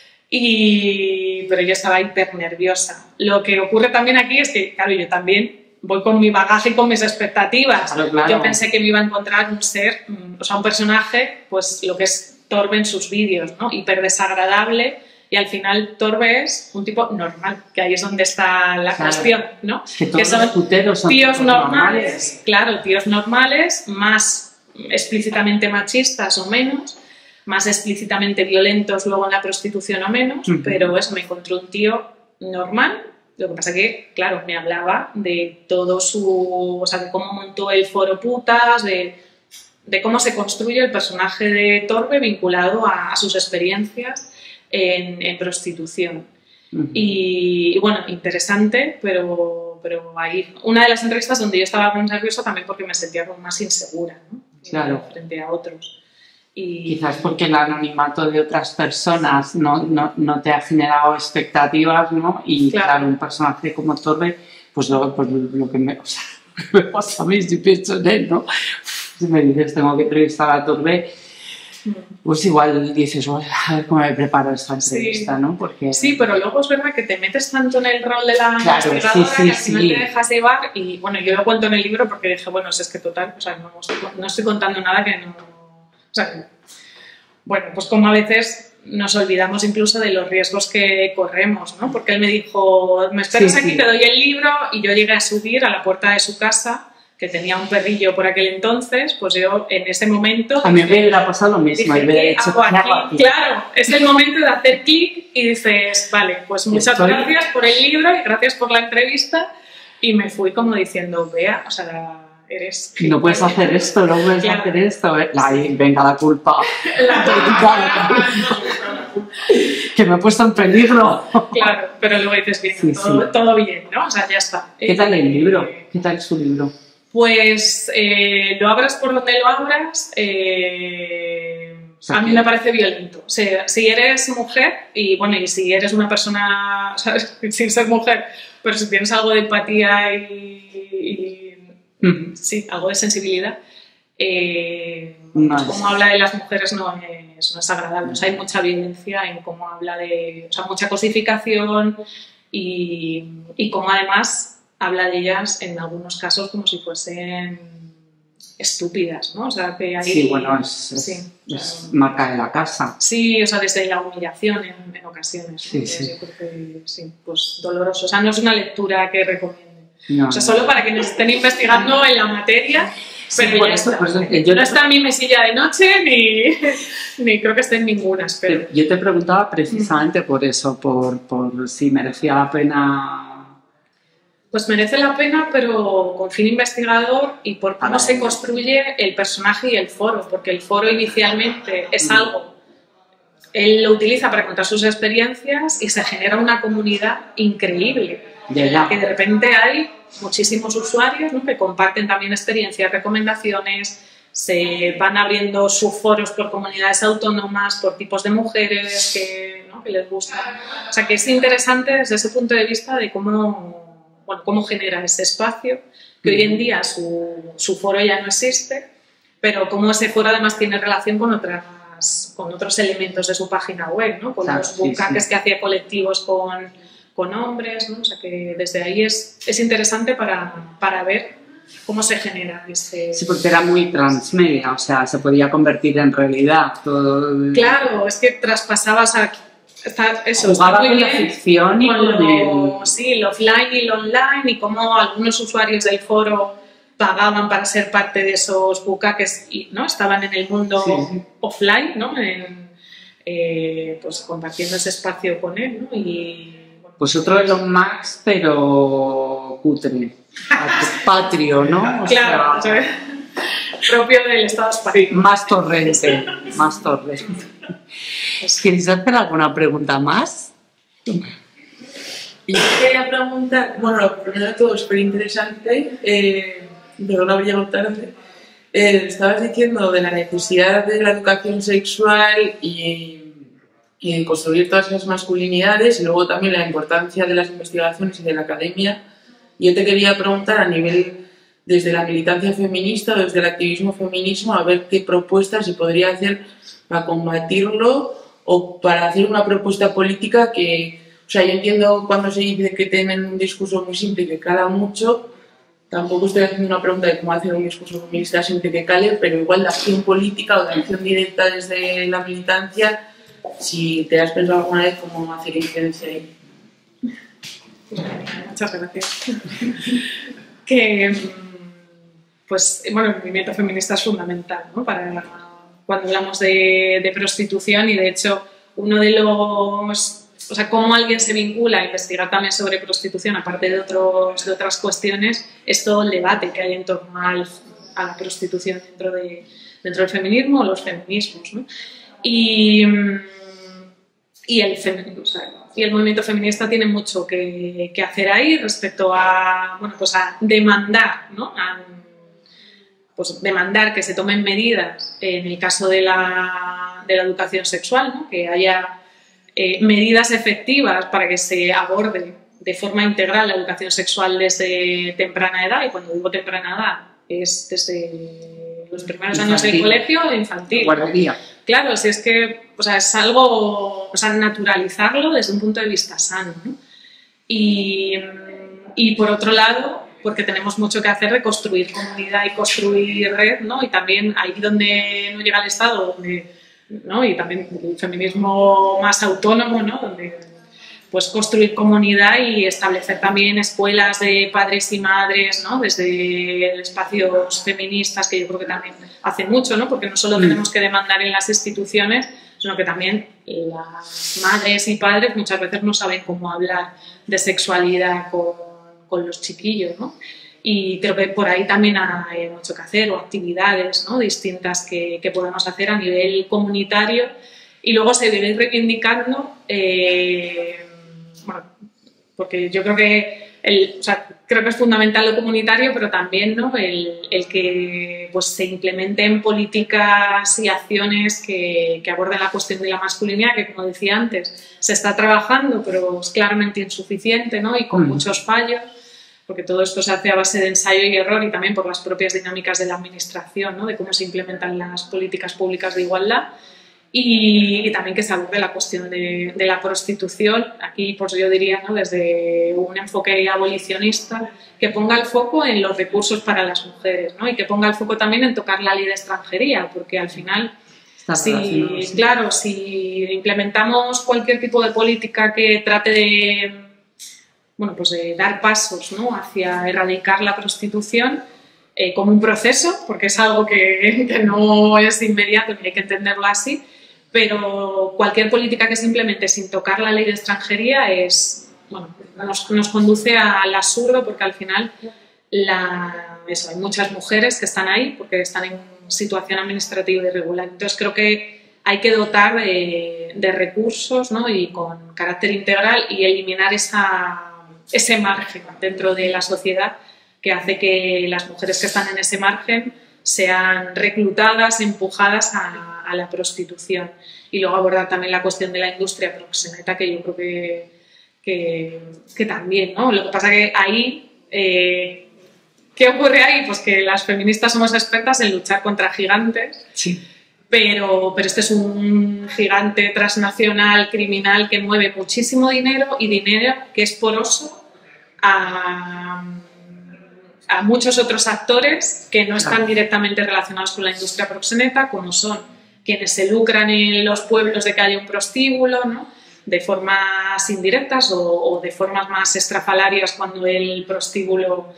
y, pero yo estaba hiper nerviosa. Lo que ocurre también aquí es que, claro, yo también voy con mi bagaje y con mis expectativas. Claro, claro. Yo pensé que me iba a encontrar un ser, o sea, un personaje, pues lo que es Torbe en sus vídeos, ¿no? Hiper desagradable, y al final Torbe es un tipo normal, que ahí es donde está la claro. cuestión, ¿no? Que, que son puteros son tíos normales, normales, claro, tíos normales, más explícitamente machistas o menos, más explícitamente violentos luego en la prostitución o menos, uh-huh. pero eso, me encontré un tío normal. Lo que pasa que, claro, me hablaba de todo su... o sea, de cómo montó el foro putas, de... de cómo se construye el personaje de Torbe vinculado a, a sus experiencias en, en prostitución. Uh-huh. y, y bueno, interesante, pero, pero ahí, una de las entrevistas donde yo estaba muy nerviosa también porque me sentía como más insegura, ¿no? Claro. Frente a otros. Y... Quizás porque el anonimato de otras personas no, no, no te ha generado expectativas, ¿no? Y claro, claro un personaje como Torbe, pues lo, pues lo que me, o sea, me pasa a mí si pienso en él, ¿no? Si me dices, tengo que entrevistar a Torbe, pues igual dices, a ver cómo me preparo esta entrevista, sí. ¿no? Porque... Sí, pero luego es verdad que te metes tanto en el rol de la claro, investigadora sí, sí, que al final sí. te dejas llevar, y bueno, yo lo cuento en el libro porque dije, bueno, si es que total, o sea, no, no estoy contando nada que no... O sea, bueno, pues como a veces nos olvidamos incluso de los riesgos que corremos, ¿no? Porque él me dijo, me esperas sí, aquí, sí. te doy el libro, y yo llegué a subir a la puerta de su casa, que tenía un perrillo por aquel entonces, pues yo en ese momento... A mí me hubiera pasado lo mismo, dije, hubiera hecho aquí? Claro, es el momento de hacer clic y dices, vale, pues muchas Estoy... gracias por el libro y gracias por la entrevista, y me fui como diciendo, vea, o sea... Eres no puedes hacer esto, no puedes claro. hacer esto. Ay, venga la culpa. La culpa. Que me he puesto en peligro. Claro, pero luego dices, bien, sí, todo, sí. todo bien, ¿no? O sea, ya está. ¿Qué tal el libro? ¿Qué tal su libro? Pues eh, lo abras por donde lo abras, eh, o sea, a mí me parece violento. O sea, si eres mujer, y bueno, y si eres una persona, ¿sabes? Sin ser mujer, pero si tienes algo de empatía y, y Mm. sí, algo de sensibilidad, eh, nice. Cómo habla de las mujeres no es, no es agradable, o sea, hay mucha violencia en cómo habla de, o sea, mucha cosificación, y, y cómo además habla de ellas en algunos casos como si fuesen estúpidas, ¿no? O sea, que hay... Sí, bueno, es, es, sí, es claro. marca de la casa. Sí, o sea, desde la humillación en, en ocasiones. Sí, ¿no? sí. Yo creo que sí, pues doloroso. O sea, no es una lectura que recomiende. No, o sea, no. solo para quienes estén investigando en la materia, Sí, pero por ya eso, está. por eso que yo no te- está en mi mesilla de noche, ni, ni creo que esté en ninguna, espero. Yo te preguntaba precisamente por eso, por, por si merecía la pena... Pues merece la pena, pero con fin investigador y por cómo Para se él. construye el personaje y el foro, porque el foro inicialmente es algo, él lo utiliza para contar sus experiencias y se genera una comunidad increíble, Ya, en la ya. que de repente hay muchísimos usuarios, ¿no? que comparten también experiencias, recomendaciones, se van abriendo subforos por comunidades autónomas, por tipos de mujeres que, ¿no? que les gusta. O sea que es interesante desde ese punto de vista de cómo... Bueno, cómo genera ese espacio, que hoy en día su, su foro ya no existe, pero cómo ese foro además tiene relación con, otras, con otros elementos de su página web, ¿no? Con Claro, los sí, bucaques sí. que hacía colectivos con, con hombres, ¿no? O sea que desde ahí es, es interesante para, para ver cómo se genera ese... Sí, porque era muy transmedia, o sea, se podía convertir en realidad todo... Claro, es que traspasabas a... Está, eso, Jugaba está muy con la bien. ficción y Con con lo, el... sí, el offline y el online y cómo algunos usuarios del foro pagaban para ser parte de esos bucaques y ¿no? estaban en el mundo Sí, sí. offline, ¿no? En, eh, pues compartiendo ese espacio con él, ¿no? Y, bueno, Pues otro Elon Musk, pero cutre. Pat- Patrio, ¿no? O claro, sea, ¿sabes? Propio del Estado español. más torrente, más torrente. ¿Quieres hacer alguna pregunta más? Y yo quería preguntar, bueno, lo primero de todo, súper interesante, eh, perdón haber llegado tarde, eh, estabas diciendo de la necesidad de la educación sexual y, y de construir todas esas masculinidades y luego también la importancia de las investigaciones y de la academia. Yo te quería preguntar a nivel desde la militancia feminista o desde el activismo feminismo a ver qué propuestas se podría hacer para combatirlo o para hacer una propuesta política que, o sea, yo entiendo cuando se dice que tienen un discurso muy simple y que cala mucho, tampoco estoy haciendo una pregunta de cómo hacer un discurso feminista simple que cale, pero igual de acción política o de acción directa desde la militancia, si te has pensado alguna vez cómo hacer incidencia ahí. Muchas gracias. que, pues, bueno, el movimiento feminista es fundamental, ¿no? Para cuando hablamos de, de prostitución y, de hecho, uno de los... O sea, cómo alguien se vincula a investigar también sobre prostitución, aparte de, otros, de otras cuestiones, es todo el debate que hay en torno al, a la prostitución dentro, de, dentro del feminismo o los feminismos, ¿no? Y, y, el, o sea, y el movimiento feminista tiene mucho que, que hacer ahí respecto a, bueno, pues a demandar, ¿no? A, pues demandar que se tomen medidas en el caso de la, de la educación sexual, ¿no? Que haya eh, medidas efectivas para que se aborde de forma integral la educación sexual desde temprana edad, y cuando digo temprana edad es desde los primeros años del colegio o infantil. Guardería. Claro, si es que o sea, es algo, o sea, naturalizarlo desde un punto de vista sano, ¿no? Y, y por otro lado, porque tenemos mucho que hacer de construir comunidad y construir red, ¿no? Y también ahí donde no llega el Estado, donde, ¿no? Y también el feminismo más autónomo, ¿no? Donde pues construir comunidad y establecer también escuelas de padres y madres, ¿no? Desde espacios feministas, que yo creo que también hace mucho, ¿no? Porque no solo tenemos que demandar en las instituciones, sino que también las madres y padres muchas veces no saben cómo hablar de sexualidad con, con los chiquillos, ¿no? Y creo que por ahí también hay mucho que hacer, o actividades, ¿no? Distintas que, que podemos hacer a nivel comunitario, y luego seguir reivindicando, eh, bueno, porque yo creo que, el, o sea, creo que es fundamental lo comunitario, pero también, ¿no? el, el que pues, se implementen políticas y acciones que, que aborden la cuestión de la masculinidad, que, como decía antes, se está trabajando, pero es claramente insuficiente, ¿no? Y con mm. muchos fallos, porque todo esto se hace a base de ensayo y error, y también por las propias dinámicas de la administración, ¿no? De cómo se implementan las políticas públicas de igualdad. Y, y también que se aborde la cuestión de, de la prostitución. Aquí pues yo diría, ¿no?, desde un enfoque abolicionista, que ponga el foco en los recursos para las mujeres, ¿no?, y que ponga el foco también en tocar la ley de extranjería, porque al final, si, claro, si implementamos cualquier tipo de política que trate de, bueno, pues de dar pasos, ¿no?, hacia erradicar la prostitución, eh, como un proceso, porque es algo que, que no es inmediato y hay que entenderlo así, pero cualquier política que se implemente sin tocar la ley de extranjería es, bueno, nos, nos conduce al absurdo, porque al final la, eso, hay muchas mujeres que están ahí porque están en situación administrativa irregular. Entonces creo que hay que dotar de, de recursos, ¿no?, y con carácter integral, y eliminar esa, ese margen dentro de la sociedad que hace que las mujeres que están en ese margen sean reclutadas, empujadas a, a la prostitución. Y luego abordar también la cuestión de la industria proxeneta, que yo creo que, que, que también, ¿no? Lo que pasa que ahí, eh, ¿qué ocurre ahí? Pues que las feministas somos expertas en luchar contra gigantes, Sí. pero, pero este es un gigante transnacional, criminal, que mueve muchísimo dinero, y dinero que es poroso a... a muchos otros actores que no están directamente relacionados con la industria proxeneta, como son quienes se lucran en los pueblos de que haya un prostíbulo, ¿no?, de formas indirectas o, o de formas más estrafalarias, cuando el prostíbulo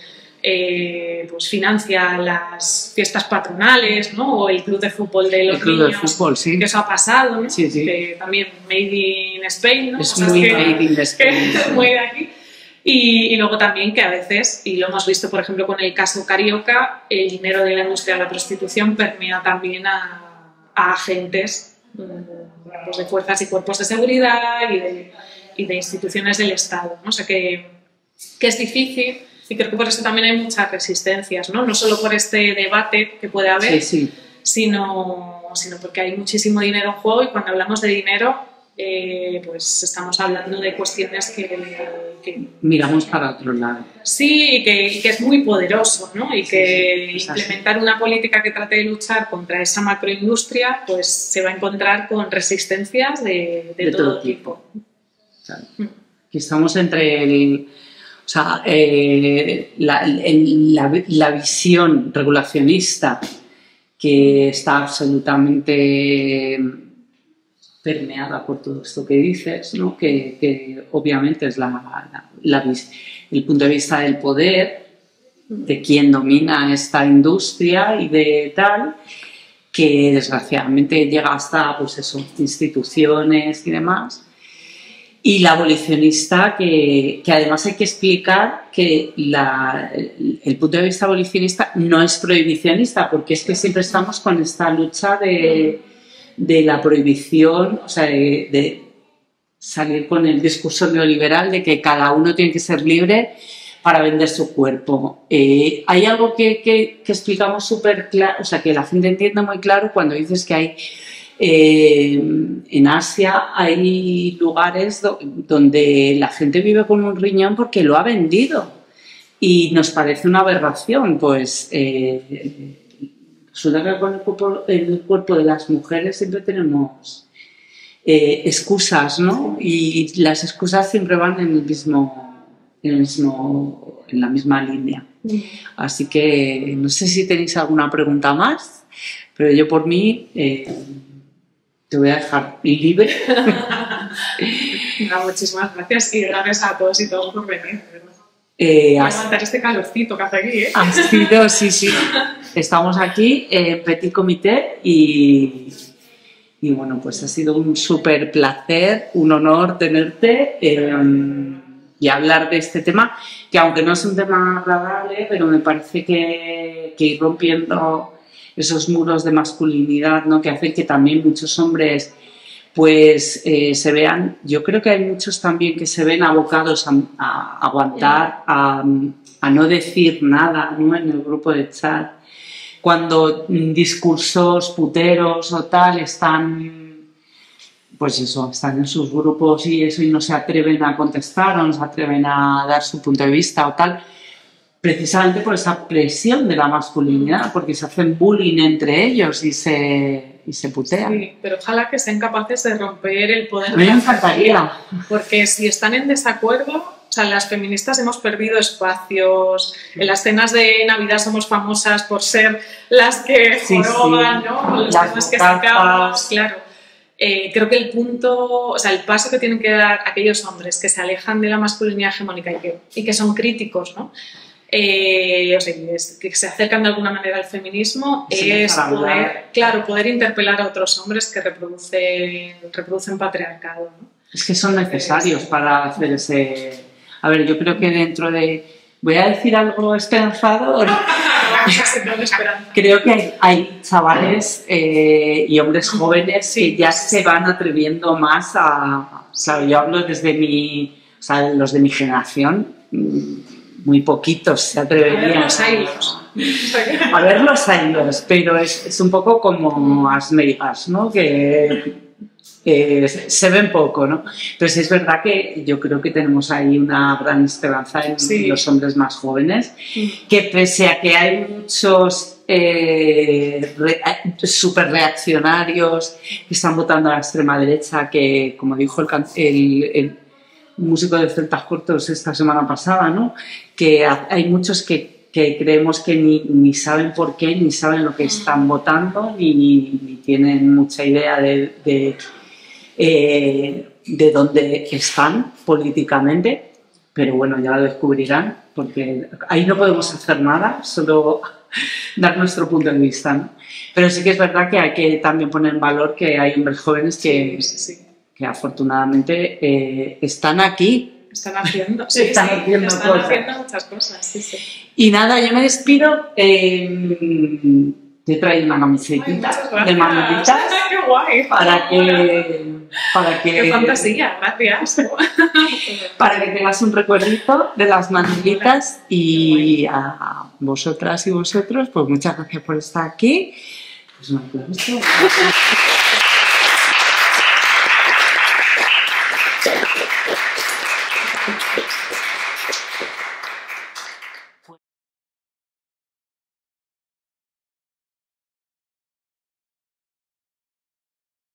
eh, pues financia las fiestas patronales, ¿no?, o el club de fútbol de los el club niños, de fútbol, sí. que eso ha pasado, ¿no?, Sí, sí. que también made in Spain, ¿no? Es Cosas muy que, made in Spain. que es muy de aquí. Y, y luego también que a veces, y lo hemos visto por ejemplo con el caso Carioca, el dinero de la industria de la prostitución permea también a, a agentes pues, de fuerzas y cuerpos de seguridad y de, y de instituciones del Estado, ¿no? O sea que, que es difícil, y creo que por eso también hay muchas resistencias, ¿no? No solo por este debate que puede haber, Sí, sí. Sino, sino porque hay muchísimo dinero en juego, y cuando hablamos de dinero, eh, pues estamos hablando de cuestiones que, que miramos para otro lado. sí, y que, y que es muy poderoso, ¿no? Y que sí, sí, es implementar una política que trate de luchar contra esa macroindustria, pues se va a encontrar con resistencias de, de, De todo, todo tipo. Claro. Aquí estamos entre el, o sea, eh, la, el, la, la visión regulacionista, que está absolutamente permeada por todo esto que dices, ¿no? que, que obviamente es la, la, la, el punto de vista del poder, de quién domina esta industria y de tal, que desgraciadamente llega hasta, pues eso, instituciones y demás. Y la abolicionista, que, que además hay que explicar que la, el, el punto de vista abolicionista no es prohibicionista, porque es que siempre estamos con esta lucha de, de la prohibición, o sea, de, de salir con el discurso neoliberal de que cada uno tiene que ser libre para vender su cuerpo. Eh, hay algo que, que, que explicamos súper claro, o sea, que la gente entiende muy claro cuando dices que hay... Eh, en Asia hay lugares do, donde la gente vive con un riñón porque lo ha vendido, y nos parece una aberración. Pues eh, resulta que con el cuerpo, el cuerpo de las mujeres siempre tenemos eh, excusas, ¿no? Y las excusas siempre van en el mismo, en el mismo, en la misma línea. Así que no sé si tenéis alguna pregunta más, pero yo por mí eh, te voy a dejar libre. No, muchísimas gracias, y gracias a todos y todas por venir. Eh, Voy a aguantar este calorcito que hace aquí, ¿eh? Ha sido, sí, sí. Estamos aquí en Petit Comité y, y bueno, pues ha sido un súper placer, un honor tenerte eh, y hablar de este tema, que aunque no es un tema agradable, pero me parece que, que ir rompiendo esos muros de masculinidad, ¿no? Que hacen que también muchos hombres pues eh, se vean, yo creo que hay muchos también que se ven abocados a, a, a aguantar, a, a no decir nada, ¿no? En el grupo de chat, cuando discursos puteros o tal están, pues eso, están en sus grupos y eso, y no se atreven a contestar o no se atreven a dar su punto de vista o tal. precisamente por esa presión de la masculinidad, porque se hacen bullying entre ellos y se, y se putean. Sí, pero ojalá que sean capaces de romper el poder. A mí me encantaría. Porque si están en desacuerdo, o sea, las feministas hemos perdido espacios. En las cenas de Navidad somos famosas por ser las que Sí, joroban, sí. ¿no? Con los Las temas que bocazas. sacamos, claro. Eh, creo que el punto, o sea, el paso que tienen que dar aquellos hombres que se alejan de la masculinidad hegemónica y que, y que son críticos, ¿no? Eh, o sea, que se acercan de alguna manera al feminismo, Sí, es para poder, hablar. claro, poder interpelar a otros hombres que reproducen, reproducen patriarcado, ¿no? Es que son necesarios para hacer ese... A ver, yo creo que dentro de... Voy a decir algo esperanzador. Creo que hay, hay chavales eh, y hombres jóvenes que ya se van atreviendo más a... O sea, yo hablo desde mi... O sea, los de mi generación, muy poquitos se atreverían. A ver los años, pero es, es un poco como as meigas, ¿no? Que eh, se ven poco, ¿no? Entonces es verdad que yo creo que tenemos ahí una gran esperanza en Sí. los hombres más jóvenes, que pese a que hay muchos eh, re, super reaccionarios que están votando a la extrema derecha, que como dijo el, can- el, el músico de Celtas Cortos esta semana pasada, ¿no? Que hay muchos que que creemos que ni, ni saben por qué, ni saben lo que están votando, ni, ni tienen mucha idea de, de, eh, de dónde están políticamente, pero bueno, ya lo descubrirán, porque ahí no podemos hacer nada, solo dar nuestro punto de vista, ¿no? Pero sí que es verdad que hay que también poner en valor que hay hombres jóvenes que, Sí, sí, sí. que afortunadamente eh, están aquí. Están haciendo, sí, Están sí, haciendo están cosas. haciendo muchas cosas, sí, sí. Y nada, yo me despido. Eh, te traigo una Ay, camisetita muchas de gracias. manuelitas ¡Qué guay! para que, para que, ¡Qué fantasía! Gracias. para que tengas un recuerdito de las manuelitas. Y a vosotras y vosotros, pues muchas gracias por estar aquí. Pues un aplauso.